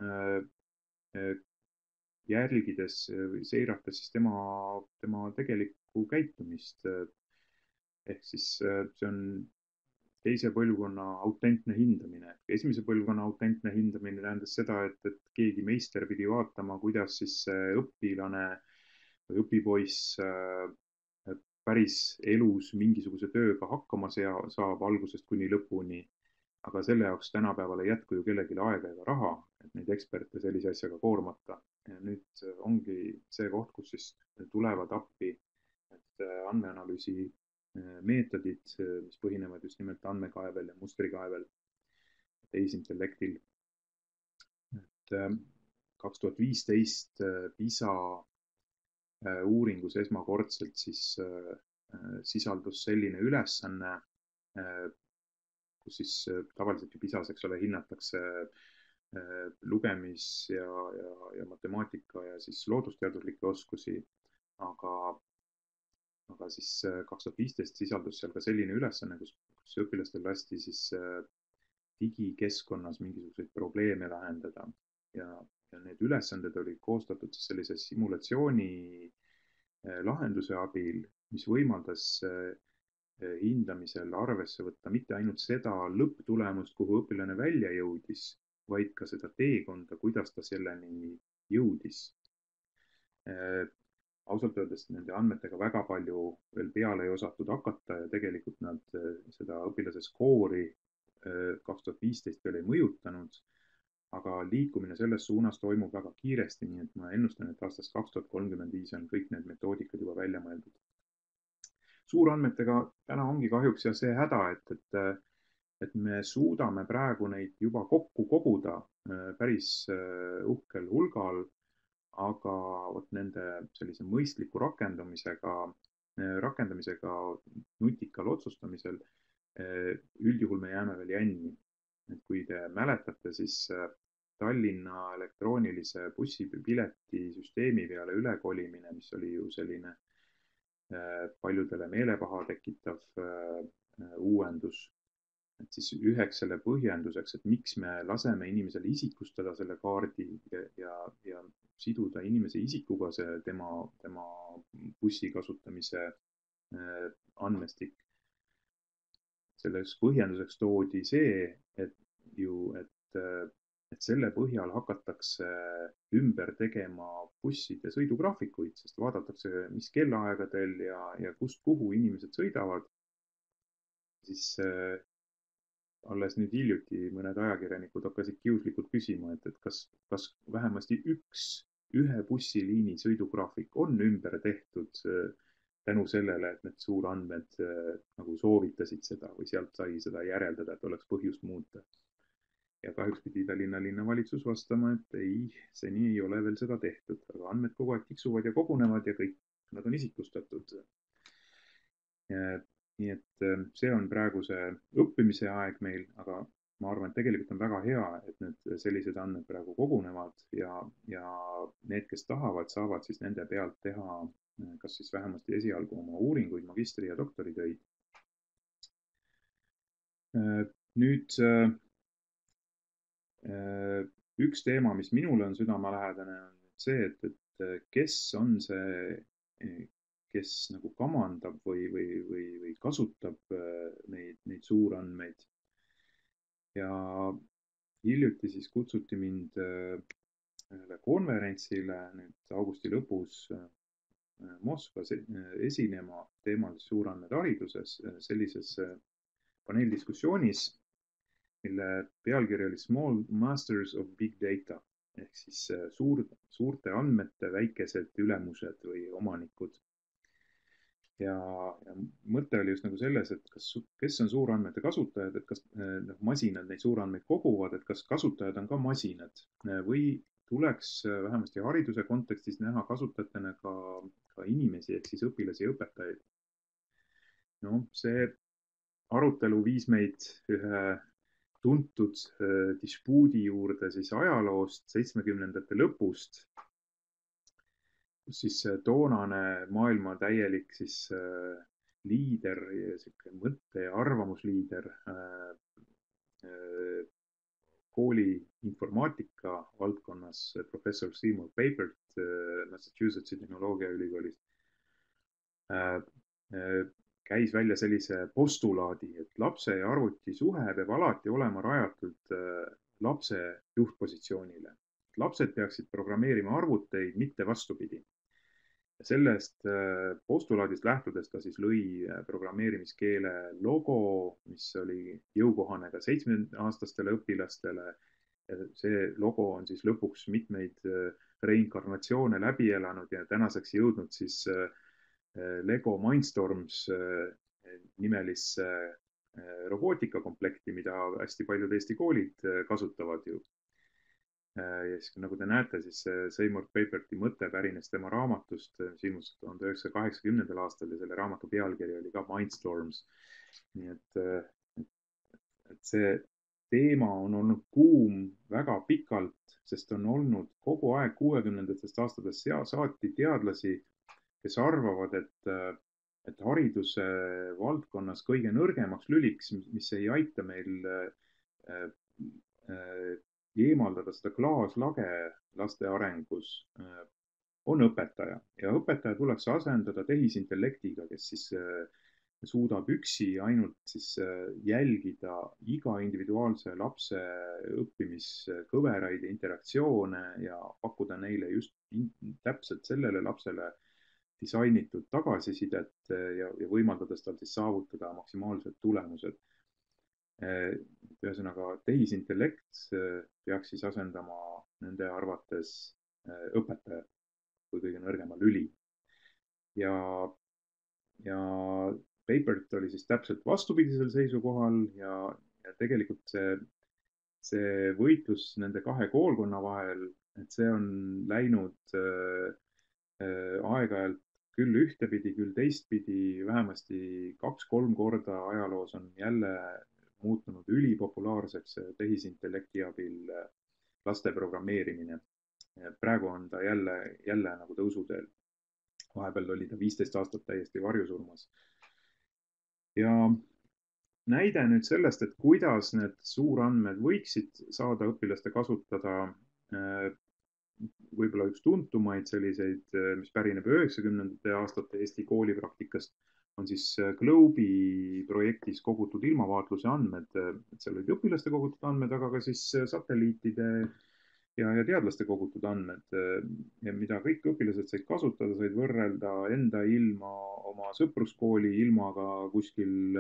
jälgides või seirates siis tema, tema tegelikku käitumist. Ehk siis see on teise põlvkonna autentne hindamine. Esimese põlvkonna autentne hindamine tähendas seda, et, et keegi meister pidi vaatama, kuidas siis õpilane või õpipoiss päris elus mingisuguse tööga hakkama saab algusest kuni lõpuni. aga selle jaoks tänapäeval ei jätku ju kellelgi aega ega raha, et neid eksperte sellise asjaga koormata. Ja nüüd ongi see koht, kus siis tulevad appi et andmeanalüüsi meetodid, mis põhinevad just nimelt andmekaevel ja mustrikaevel, tehisintellektil. Et kaks tuhat viisteist PISA uuringus esmakordselt siis sisaldus selline ülesanne, kus siis tavaliselt ju PISAs, eks ole, hinnatakse lugemis- ja, ja, ja matemaatika ja siis loodusteaduslikke oskusi, aga, aga siis kaks tuhat viisteist sisaldus seal ka selline ülesanne, kus, kus õpilastel lasti siis digikeskkonnas mingisuguseid probleeme lahendada ja, ja need ülesanded olid koostatud siis sellise simulatsiooni lahenduse abil, mis võimaldas hindamisel arvesse võtta mitte ainult seda lõpptulemust, kuhu õpilane välja jõudis, vaid ka seda teekonda, kuidas ta selleni jõudis. Ausalt öeldes nende andmetega väga palju veel peale ei osatud hakata ja tegelikult nad seda õpilase skoori kaks tuhat viisteist veel ei mõjutanud, aga liikumine selles suunas toimub väga kiiresti, nii et ma ennustan, et aastast kaks tuhat kolmkümmend viis on kõik need metoodikad juba välja mõeldud. Suurandmetega täna ongi kahjuks ja see häda, et, et, et me suudame praegu neid juba kokku koguda päris uhkel hulgal, aga vot nende sellise mõistliku rakendamisega, rakendamisega nutikal otsustamisel üldjuhul me jääme veel jänni. Et kui te mäletate, siis Tallinna elektroonilise bussipileti süsteemi peale ülekolimine, mis oli ju selline paljudele meelepaha tekitav uuendus, et siis üheks selle põhjenduseks, et miks me laseme inimesele isikustada selle kaardi ja, ja, ja siduda inimese isikuga see tema, tema bussi kasutamise andmestik. Selles põhjenduseks toodi see, et ju, et, et selle põhjal hakatakse ümber tegema busside sõidugraafikuid, sest vaadatakse, mis kellaaegadel ja, ja kust kuhu inimesed sõidavad. Siis äh, alles nüüd hiljuti mõned ajakirjanikud hakkasid kiuslikult küsima, et, et kas, kas vähemasti üks ühe bussiliini sõidugraafik on ümber tehtud äh, tänu sellele, et need suurandmed nagu soovitasid seda või sealt sai seda järeldada, et oleks põhjust muuta. Ja kahjuks pidi Tallinna linnavalitsus vastama, et ei, seni ei ole veel seda tehtud, aga andmed kogu aeg tiksuvad ja kogunevad ja kõik nad on isikustatud. Nii et see on praegu see õppimise aeg meil, aga ma arvan, et tegelikult on väga hea, et need sellised andmed praegu kogunevad ja, ja need, kes tahavad, saavad siis nende pealt teha kas siis vähemasti esialgu oma uuringuid, magistri- ja doktoritöid. Nüüd üks teema, mis minule on südamelähedane, on see, et, et kes on see, kes nagu kamandab või, või, või, või kasutab neid, neid suurandmeid. Ja hiljuti siis kutsuti mind ühele konverentsile nüüd augusti lõpus Moskvas esinema teemal suurandmed hariduses sellises paneeldiskussioonis, mille pealkiri oli Small Masters of Big Data ehk siis suur, suurte andmete väikesed ülemused või omanikud. Ja, ja mõte oli just nagu selles, et kas, kes on suurandmete kasutajad, et kas noh, masinad neid suurandmeid koguvad, et kas kasutajad on ka masinad või tuleks vähemasti hariduse kontekstis näha kasutajatena ka, ka inimesi ehk siis õpilasi ja õpetajaid. No, see arutelu viis meid ühe tuntud dispuudi juurde siis ajaloost seitsmekümnendate lõpust, kus siis toonane maailma täielik siis liider, mõtte- ja arvamusliider kooli informaatika valdkonnas professor Seymour Papert Massachusettsi tehnoloogiaülikoolist käis välja sellise postulaadi, et lapse ja arvuti suhe peab alati olema rajatud lapse juhtpositsioonile. Lapsed peaksid programmeerima arvuteid, mitte vastupidi. Sellest postulaadist lähtudes ta siis lõi programmeerimiskeele logo, mis oli jõukohane ka seitsmeaastastele õpilastele. Ja see logo on siis lõpuks mitmeid reinkarnatsioone läbi elanud ja tänaseks jõudnud siis Lego Mindstorms nimelisse robootikakomplekti, mida hästi paljud Eesti koolid kasutavad ju. Ja siis, nagu te näete, siis Seymour Paperti mõte pärines tema raamatust, mis ilmus tuhande üheksasaja kaheksakümnendal aastal ja selle raamatu pealkiri oli ka Mindstorms. Nii et, et see teema on olnud kuum väga pikalt, sest on olnud kogu aeg kuuekümnendatest aastatest saati teadlasi, kes arvavad, et, et hariduse valdkonnas kõige nõrgemaks lüliks, mis ei aita meil äh, äh, eemaldada seda klaaslage laste arengus, on õpetaja ja õpetaja tuleks asendada tehisintellektiga, kes siis suudab üksi ainult siis jälgida iga individuaalse lapse õppimiskõveraid ja interaktsioone ja pakkuda neile just täpselt sellele lapsele disainitud tagasisidet ja, ja võimaldades tal siis saavutada maksimaalsed tulemused. Ühesõnaga, tehisintellekt peaks siis asendama nende arvates õpetajat kui kõige nõrgema lüli. Ja, ja Papert oli siis täpselt vastupidisel seisukohal ja, ja tegelikult see, see võitlus nende kahe koolkonna vahel, et see on läinud äh, aeg-ajalt küll ühtepidi, küll teistpidi, vähemasti kaks-kolm korda ajaloos on jälle muutunud ülipopulaarseks tehisintellekti abil laste programmeerimine. Praegu on ta jälle, jälle nagu tõusuteel. Vahepeal oli ta viisteist aastat täiesti varjusurmas. Ja näide nüüd sellest, et kuidas need suurandmed võiksid saada õpilaste kasutada, võib-olla üks tuntumaid selliseid, mis pärineb üheksakümnendate aastate Eesti koolipraktikast, on siis Globe'i projektis kogutud ilmavaatluse andmed. Seal olid õpilaste kogutud andmed, aga ka siis satelliitide ja, ja teadlaste kogutud andmed, mida kõik õpilased said kasutada, said võrrelda enda ilma oma sõpruskooli ilmaga kuskil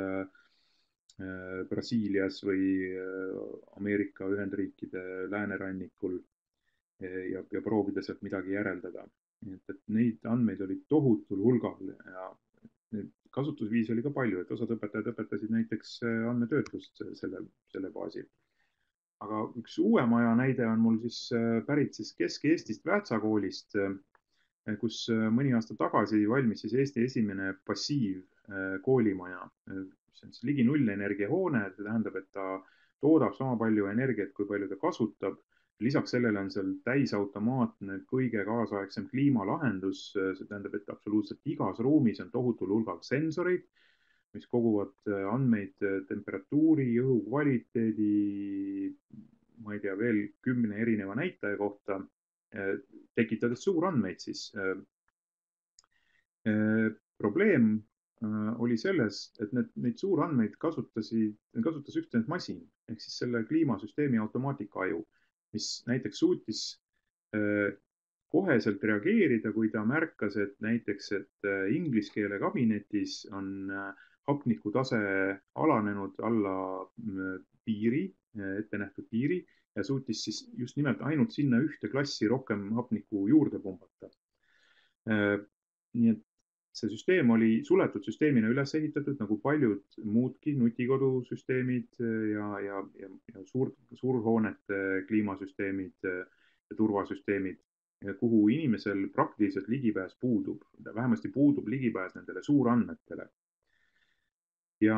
Brasiilias või Ameerika Ühendriikide läänerannikul ja, ja proovida sealt midagi järeldada. Et, et neid andmeid oli tohutul hulgal ja kasutusviisi oli ka palju, et osad õpetajad õpetasid näiteks andmetöötlust selle, selle baasil. Aga üks uuema aja näide on mul siis pärit siis Kesk-Eestist Väätsa koolist, kus mõni aasta tagasi valmis siis Eesti esimene passiiv koolimaja. See on siis ligi nullenergia hoone, see tähendab, et ta toodab sama palju energiat, kui palju ta kasutab. Lisaks sellele on seal täisautomaatne kõige kaasaegsem kliimalahendus. See tähendab, et absoluutselt igas ruumis on tohutul hulgal sensoreid, mis koguvad andmeid temperatuuri, õhu kvaliteedi, ma ei tea, veel kümne erineva näitaja kohta, tekitades suurandmeid siis. Probleem oli selles, et need, neid suurandmeid kasutasid, kasutas üksnes masin, ehk siis selle kliimasüsteemi automaatika aju, mis näiteks suutis koheselt reageerida, kui ta märkas, et näiteks, et inglise keele kabinetis on hapniku tase alanenud alla piiri, ette nähtud piiri ja suutis siis just nimelt ainult sinna ühte klassi rohkem hapniku juurde pumbata. Nii et see süsteem oli suletud süsteemina üles ehitatud, nagu paljud muudki nutikodusüsteemid ja, ja, ja, ja suur, suurhoonete kliimasüsteemid ja turvasüsteemid, kuhu inimesel praktiliselt ligipääs puudub. Vähemasti puudub ligipääs nendele suurandmetele. Ja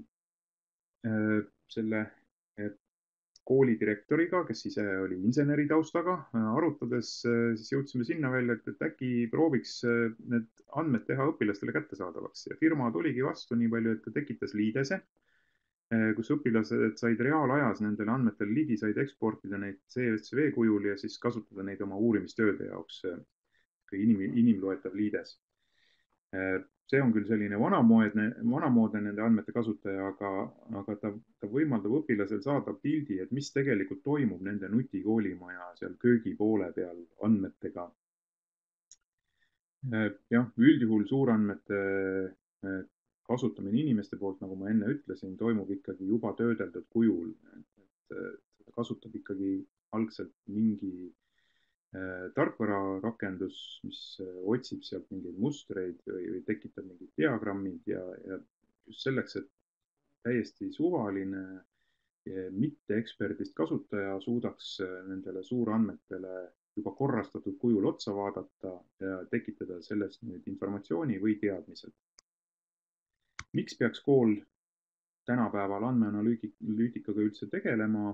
selle kooli direktoriga, kes ise oli inseneri taustaga, arutades siis jõudsime sinna välja, et, et äkki prooviks need andmed teha õpilastele kättesaadavaks. Ja firma tuligi vastu nii palju, et ta tekitas liidese, kus õpilased said reaalajas nendele andmetele ligi, said eksportida neid C S V kujul ja siis kasutada neid oma uurimistööde jaoks. Inim, inimloetav liides. See on küll selline vanamoodne, vanamoodne nende andmete kasutaja, aga, aga ta, ta võimaldab õpilasel saada pildi, et mis tegelikult toimub nende nutikoolimaja seal köögi poole peal andmetega. Jah, üldjuhul suurandmete kasutamine inimeste poolt, nagu ma enne ütlesin, toimub ikkagi juba töödeldud kujul. Et seda kasutab ikkagi algselt mingi tarkvararakendus, mis otsib sealt mingeid mustreid või, või tekitab mingid diagrammid ja, ja just selleks, et täiesti suvaline mitte eksperdist kasutaja suudaks nendele suurandmetele juba korrastatud kujul otsa vaadata ja tekitada sellest nüüd informatsiooni või teadmised. Miks peaks kool tänapäeval andmeanalüütikaga üldse tegelema?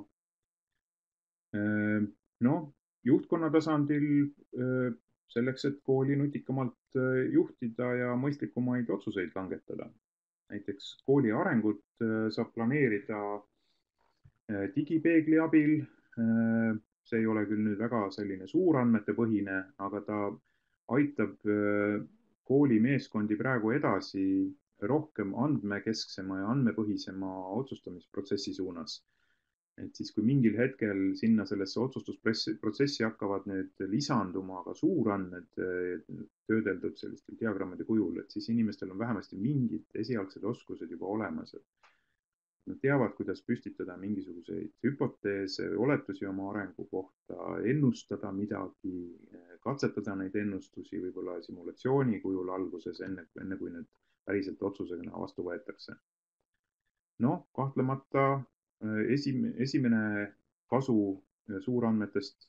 No, juhtkonna tasandil selleks, et kooli nutikamalt juhtida ja mõistlikumaid otsuseid langetada. Näiteks kooli arengut saab planeerida digipeegli abil. See ei ole küll nüüd väga selline suurandmete põhine, aga ta aitab kooli meeskondi praegu edasi rohkem andmekesksema ja andmepõhisema otsustamisprotsessi suunas. Et siis, kui mingil hetkel sinna sellesse otsustusprotsessi hakkavad nüüd lisanduma ka suurandmed töödeldud sellistel diagrammide kujul, et siis inimestel on vähemasti mingid esialgsed oskused juba olemas. Nad teavad, kuidas püstitada mingisuguseid hüpoteese, oletusi oma arengu kohta, ennustada midagi, katsetada neid ennustusi võib-olla simulatsiooni kujul alguses, enne, enne kui need päriselt otsusena vastu võetakse. No, kahtlemata esim, esimene kasu suurandmetest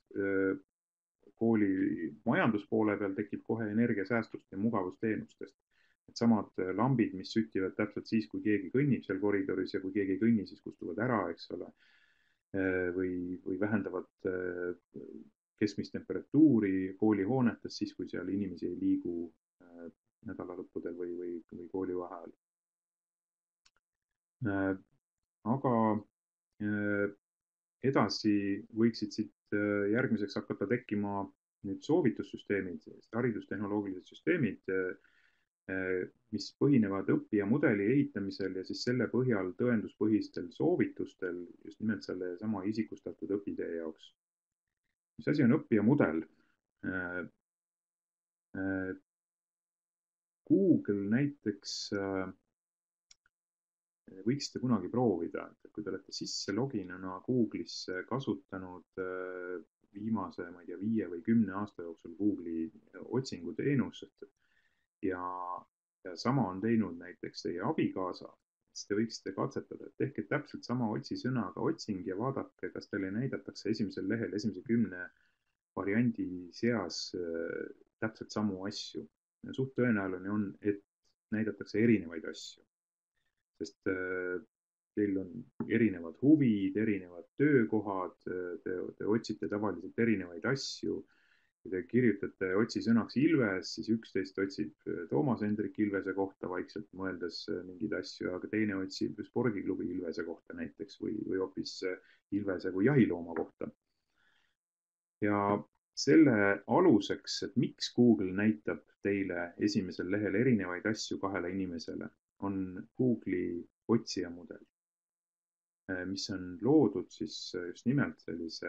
kooli majanduspoole peal tekib kohe energiasäästust ja mugavusteenustest. Et samad lambid, mis süttivad täpselt siis, kui keegi kõnnib seal koridoris ja kui keegi ei kõnni, siis kustuvad ära, eks ole, või, või vähendavad keskmist temperatuuri koolihoonetes siis, kui seal inimesi ei liigu nädalalõppudel või, või, või koolivaheajal. Aga edasi võiksid siit järgmiseks hakata tekkima nüüd soovitussüsteemid, haridustehnoloogilised süsteemid, mis põhinevad õppija mudeli ehitamisel ja siis selle põhjal tõenduspõhistel soovitustel just nimelt selle sama isikustatud õpitee jaoks. Mis asi on õppija mudel? Google näiteks võiksite kunagi proovida, et kui te olete sisse loginuna Google'isse kasutanud viimase, ma ei tea, viie või kümne aasta jooksul Google'i otsinguteenust ja, ja sama on teinud näiteks teie abikaasa, siis te võiksite katsetada, et tehke täpselt sama otsisõnaga otsing ja vaadake, kas teile näidatakse esimesel lehel esimese kümne variandi seas täpselt samu asju. Suht tõenäoline on, et näidatakse erinevaid asju. Sest teil on erinevad huvid, erinevad töökohad, te, te otsite tavaliselt erinevaid asju. Kui te kirjutate otsisõnaks Ilves, siis üksteist otsib Toomas Hendrik Ilvese kohta vaikselt mõeldes mingeid asju, aga teine otsib spordiklubi Ilvese kohta näiteks või, või hoopis Ilvese kui jahilooma kohta. Ja selle aluseks, et miks Google näitab teile esimesel lehel erinevaid asju kahele inimesele, on Google'i otsija mudel, mis on loodud siis just nimelt sellise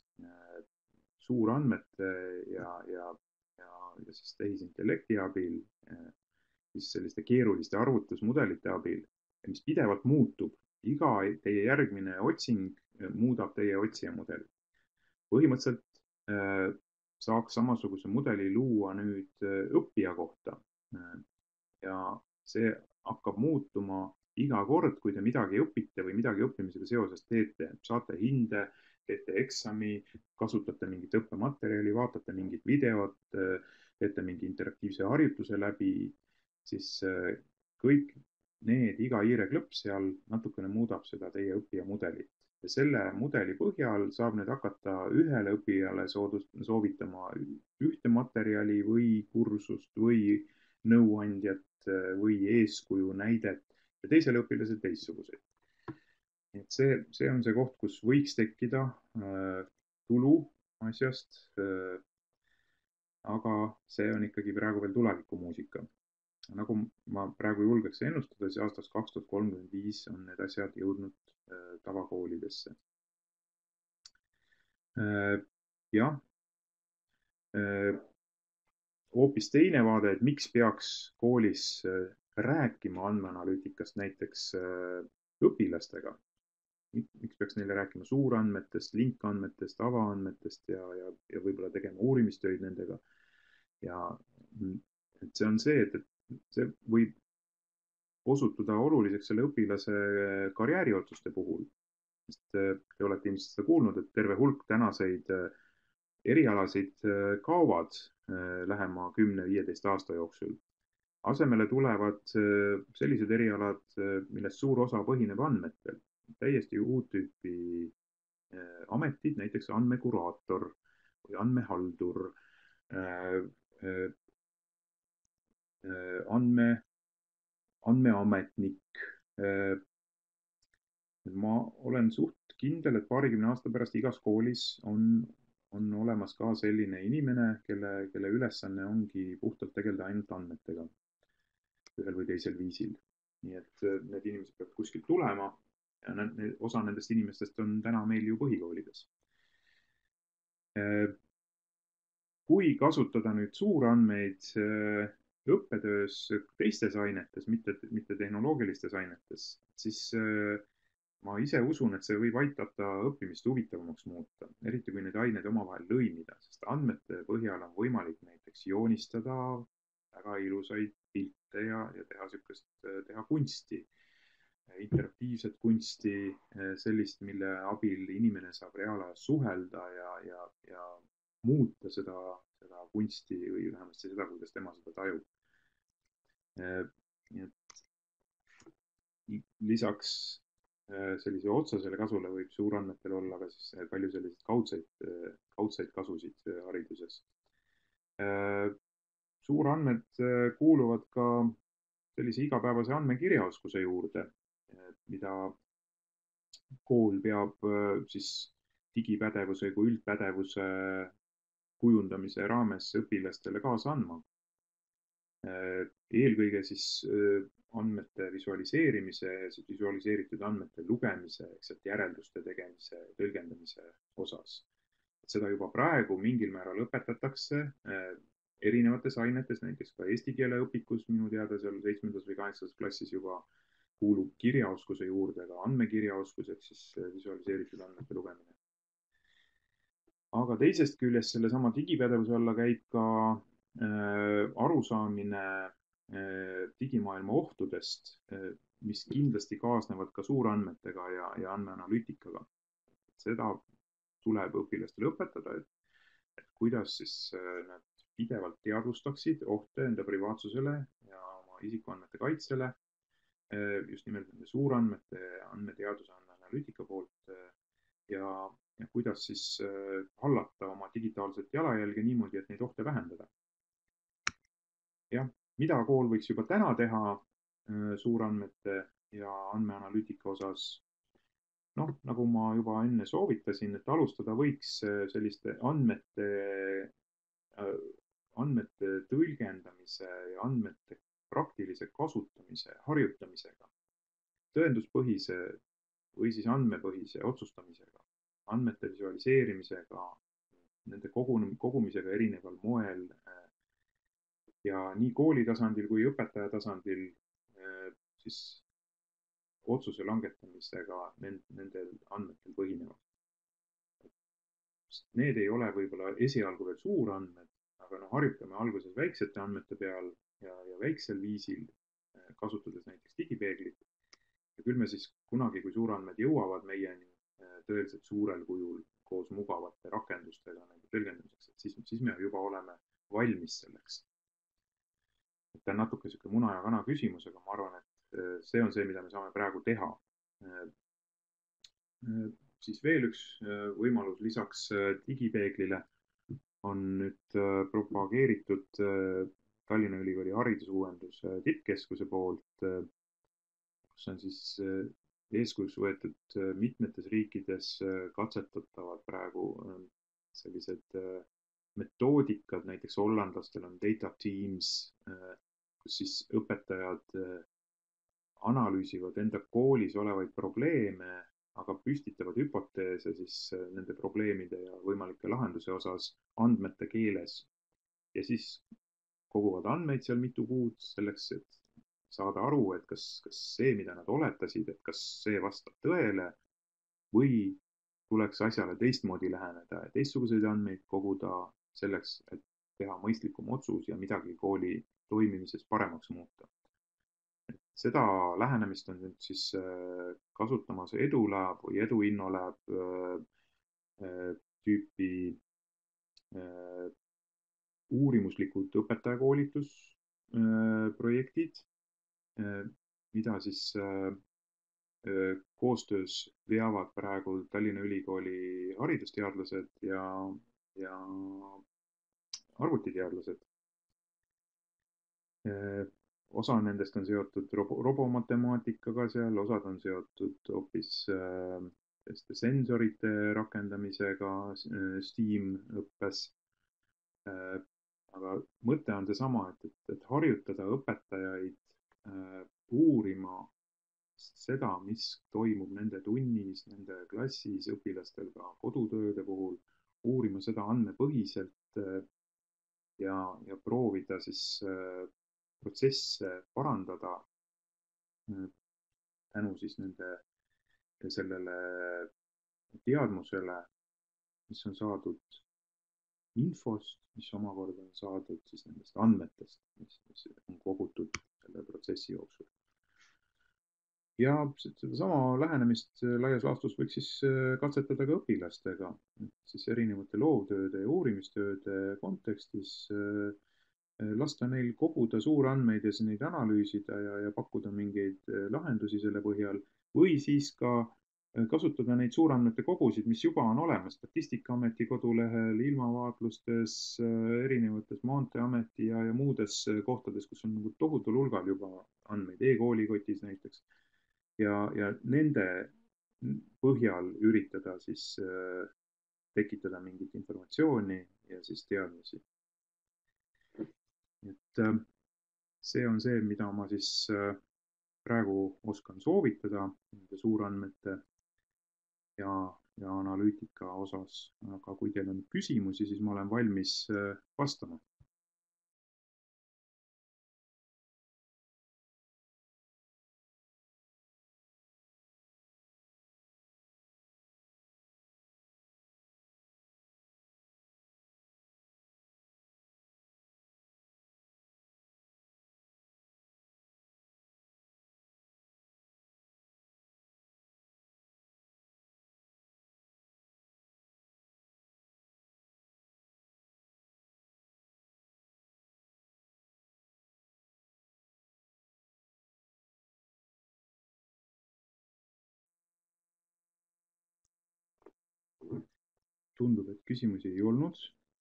suurandmete ja, ja, ja, ja siis tehisintellekti abil, siis selliste keeruliste arvutusmudelite abil, mis pidevalt muutub. Iga teie järgmine otsing muudab teie otsija mudelit. Põhimõtteliselt saaks samasuguse mudeli luua nüüd õppija kohta. Ja see hakkab muutuma iga kord, kui te midagi õpite või midagi õppimisega seoses teete. Saate hinde, teete eksami, kasutate mingit õppematerjali, vaatate mingit videot, teete mingi interaktiivse harjutuse läbi, siis kõik need, iga hiireklõpp seal natukene muudab seda teie õppija mudelit. Ja selle mudeli põhjal saab nüüd hakata ühele õppijale soovitama ühte materjali või kursust või nõuandjat või eeskuju näidet ja teisele õpilasele teistsuguseid. Et see, see on see koht, kus võiks tekkida äh, tulu asjast, äh, aga see on ikkagi praegu veel tulevikumuusika. Nagu ma praegu julgeks ennustada, siis aastast kaks tuhat kolmkümmend viis on need asjad jõudnud äh, tavakoolidesse. Äh, jah, äh, hoopis teine vaade, et miks peaks koolis rääkima andmeanalüütikast näiteks õpilastega. Miks peaks neile rääkima suurandmetest, linkandmetest, avaandmetest ja, ja, ja võib-olla tegema uurimistöid nendega. Ja et see on see, et, et see võib osutuda oluliseks selle õpilase karjääriotsuste puhul. Sest te olete ilmselt seda kuulnud, et terve hulk tänaseid erialasid kaovad lähema kümne viieteist aasta jooksul. Asemele tulevad sellised erialad, millest suur osa põhineb andmetel. Täiesti uut tüüpi ametid, näiteks andmekuraator või andmehaldur, andme, andmeametnik. Ma olen suht kindel, et paarikümne aasta pärast igas koolis on, on olemas ka selline inimene, kelle, kelle ülesanne ongi puhtalt tegeleda ainult andmetega ühel või teisel viisil. Nii et need inimesed peavad kuskilt tulema ja need, osa nendest inimestest on täna meil ju põhikoolides. Kui kasutada nüüd suurandmeid õppetöös teistes ainetes, mitte, mitte tehnoloogilistes ainetes, siis ma ise usun, et see võib aitata õppimist huvitavamaks muuta, eriti kui neid aineid omavahel lõimida, sest andmete põhjal on võimalik näiteks joonistada väga ilusaid pilte ja, ja teha sükest, teha kunsti, interaktiivset kunsti, sellist, mille abil inimene saab reaalajas suhelda ja, ja, ja muuta seda, seda kunsti või vähemasti seda, kuidas tema seda tajub. Lisaks sellise otsesele kasule võib suurandmetel olla ka siis palju selliseid kaudseid, kaudseid kasusid hariduses. Suurandmed kuuluvad ka sellise igapäevase andmekirjaoskuse juurde, mida kool peab siis digipädevuse kui üldpädevuse kujundamise raames õpilastele kaasa andma. Eelkõige siis andmete visualiseerimise, visualiseeritud andmete lugemise, ehk järelduste tegemise, tõlgendamise osas. Seda juba praegu mingil määral õpetatakse erinevates ainetes, näiteks ka eesti keele õpikus minu teada seal seitsmendas või kaheksandas klassis juba kuulub kirjaoskuse juurde ka andmekirjaoskus, ehk siis visualiseeritud andmete lugemine. Aga teisest küljest selle sama digipädevuse alla käib ka arusaamine digimaailma ohtudest, mis kindlasti kaasnevad ka suurandmetega ja, ja andmeanalüütikaga. Seda tuleb õpilastele õpetada, et, et kuidas siis nad pidevalt teadvustaksid ohte enda privaatsusele ja oma isikuandmete kaitsele, just nimelt nende suurandmete, andmeteaduse, andmeanalüütika poolt ja, ja kuidas siis hallata oma digitaalset jalajälge niimoodi, et neid ohte vähendada. Jah, mida kool võiks juba täna teha suurandmete ja andmeanalüütika osas? Noh, nagu ma juba enne soovitasin, et alustada võiks selliste andmete, andmete tõlgendamise ja andmete praktilise kasutamise harjutamisega, tõenduspõhise või siis andmepõhise otsustamisega, andmete visualiseerimisega, nende kogumisega erineval moel ja nii kooli tasandil kui õpetaja tasandil siis otsuse langetamisega nendel andmetel põhinevad. Need ei ole võib-olla esialgu veel suurandmed, aga no, harjutame alguses väiksete andmete peal ja, ja väiksel viisil, kasutades näiteks digipeeglit. Ja küll me siis kunagi, kui suurandmed jõuavad meieni tõeliselt suurel kujul koos mugavate rakendustega nende tõlgendamiseks, et siis, siis me juba oleme valmis selleks. See on natuke selline muna ja kana küsimus, aga ma arvan, et see on see, mida me saame praegu teha. Siis veel üks võimalus lisaks digipeeglile on nüüd propageeritud Tallinna Ülikooli haridusuuenduse tippkeskuse poolt, kus on siis eeskujuks võetud mitmetes riikides katsetatavad praegu sellised metoodikad, näiteks hollandlastel on data teams, kus siis õpetajad analüüsivad enda koolis olevaid probleeme, aga püstitavad hüpoteese siis nende probleemide ja võimalike lahenduse osas andmete keeles. Ja siis koguvad andmeid seal mitu kuud selleks, et saada aru, et kas, kas see, mida nad oletasid, et kas see vastab tõele või tuleks asjale teistmoodi läheneda ja teistsuguseid andmeid koguda selleks, et teha mõistlikum otsus ja midagi kooli toimimises paremaks muuta. Seda lähenemist on nüüd siis kasutamas EduLab või EduInnoLab tüüpi uurimuslikud õpetajakoolitusprojektid, mida siis koostöös veavad praegu Tallinna Ülikooli haridusteadlased ja, ja arvutiteadlased. Osa nendest on seotud robo, robomatemaatikaga seal, osad on seotud hoopis äh, sensorite rakendamisega STEAM õppes. Äh, aga mõte on seesama, et, et, et harjutada õpetajaid äh, uurima seda, mis toimub nende tunnis, nende klassis, õpilastel ka kodutööde puhul, uurima seda andmepõhiselt ja, ja proovida siis protsesse parandada tänu siis nende, sellele teadmusele, mis on saadud infost, mis omakorda on saadud siis nendest andmetest, mis, mis on kogutud selle protsessi jooksul. Ja sedasama lähenemist laias laastus võiks siis katsetada ka õpilastega, siis erinevate loovtööde ja uurimistööde kontekstis lasta neil koguda suurandmeid ja neid analüüsida ja, ja pakkuda mingeid lahendusi selle põhjal või siis ka kasutada neid suurandmete kogusid, mis juba on olemas Statistikaameti kodulehel, ilmavaatlustes, erinevates Maanteeameti ja, ja muudes kohtades, kus on nagu tohutul hulgal juba andmeid, e-koolikotis näiteks. Ja, ja nende põhjal üritada siis tekitada mingit informatsiooni ja siis teadmisi. Et see on see, mida ma siis praegu oskan soovitada nende suurandmete ja, ja analüütika osas. Aga kui teil on küsimusi, siis ma olen valmis vastama. Tundub, et küsimusi ei olnud.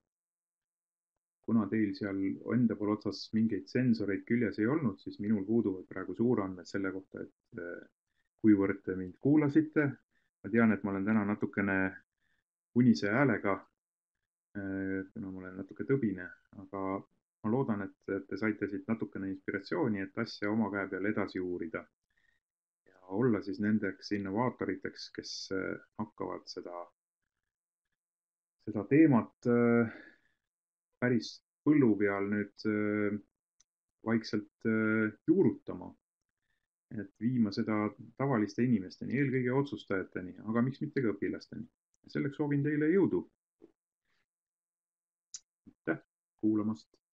Kuna teil seal enda pool otsas mingeid sensoreid küljes ei olnud, siis minul puuduvad praegu suurandmed selle kohta, et kuivõrd te mind kuulasite. Ma tean, et ma olen täna natukene unise häälega, kuna ma olen natuke tõbine, aga ma loodan, et te saite siit natukene inspiratsiooni, et asja oma käe peal edasi uurida ja olla siis nendeks innovaatoriteks, kes hakkavad seda seda teemat päris põllu peal nüüd vaikselt juurutama, et viima seda tavaliste inimesteni, eelkõige otsustajateni, aga miks mitte ka õpilasteni. Selleks soovin teile jõudu. Aitäh kuulamast!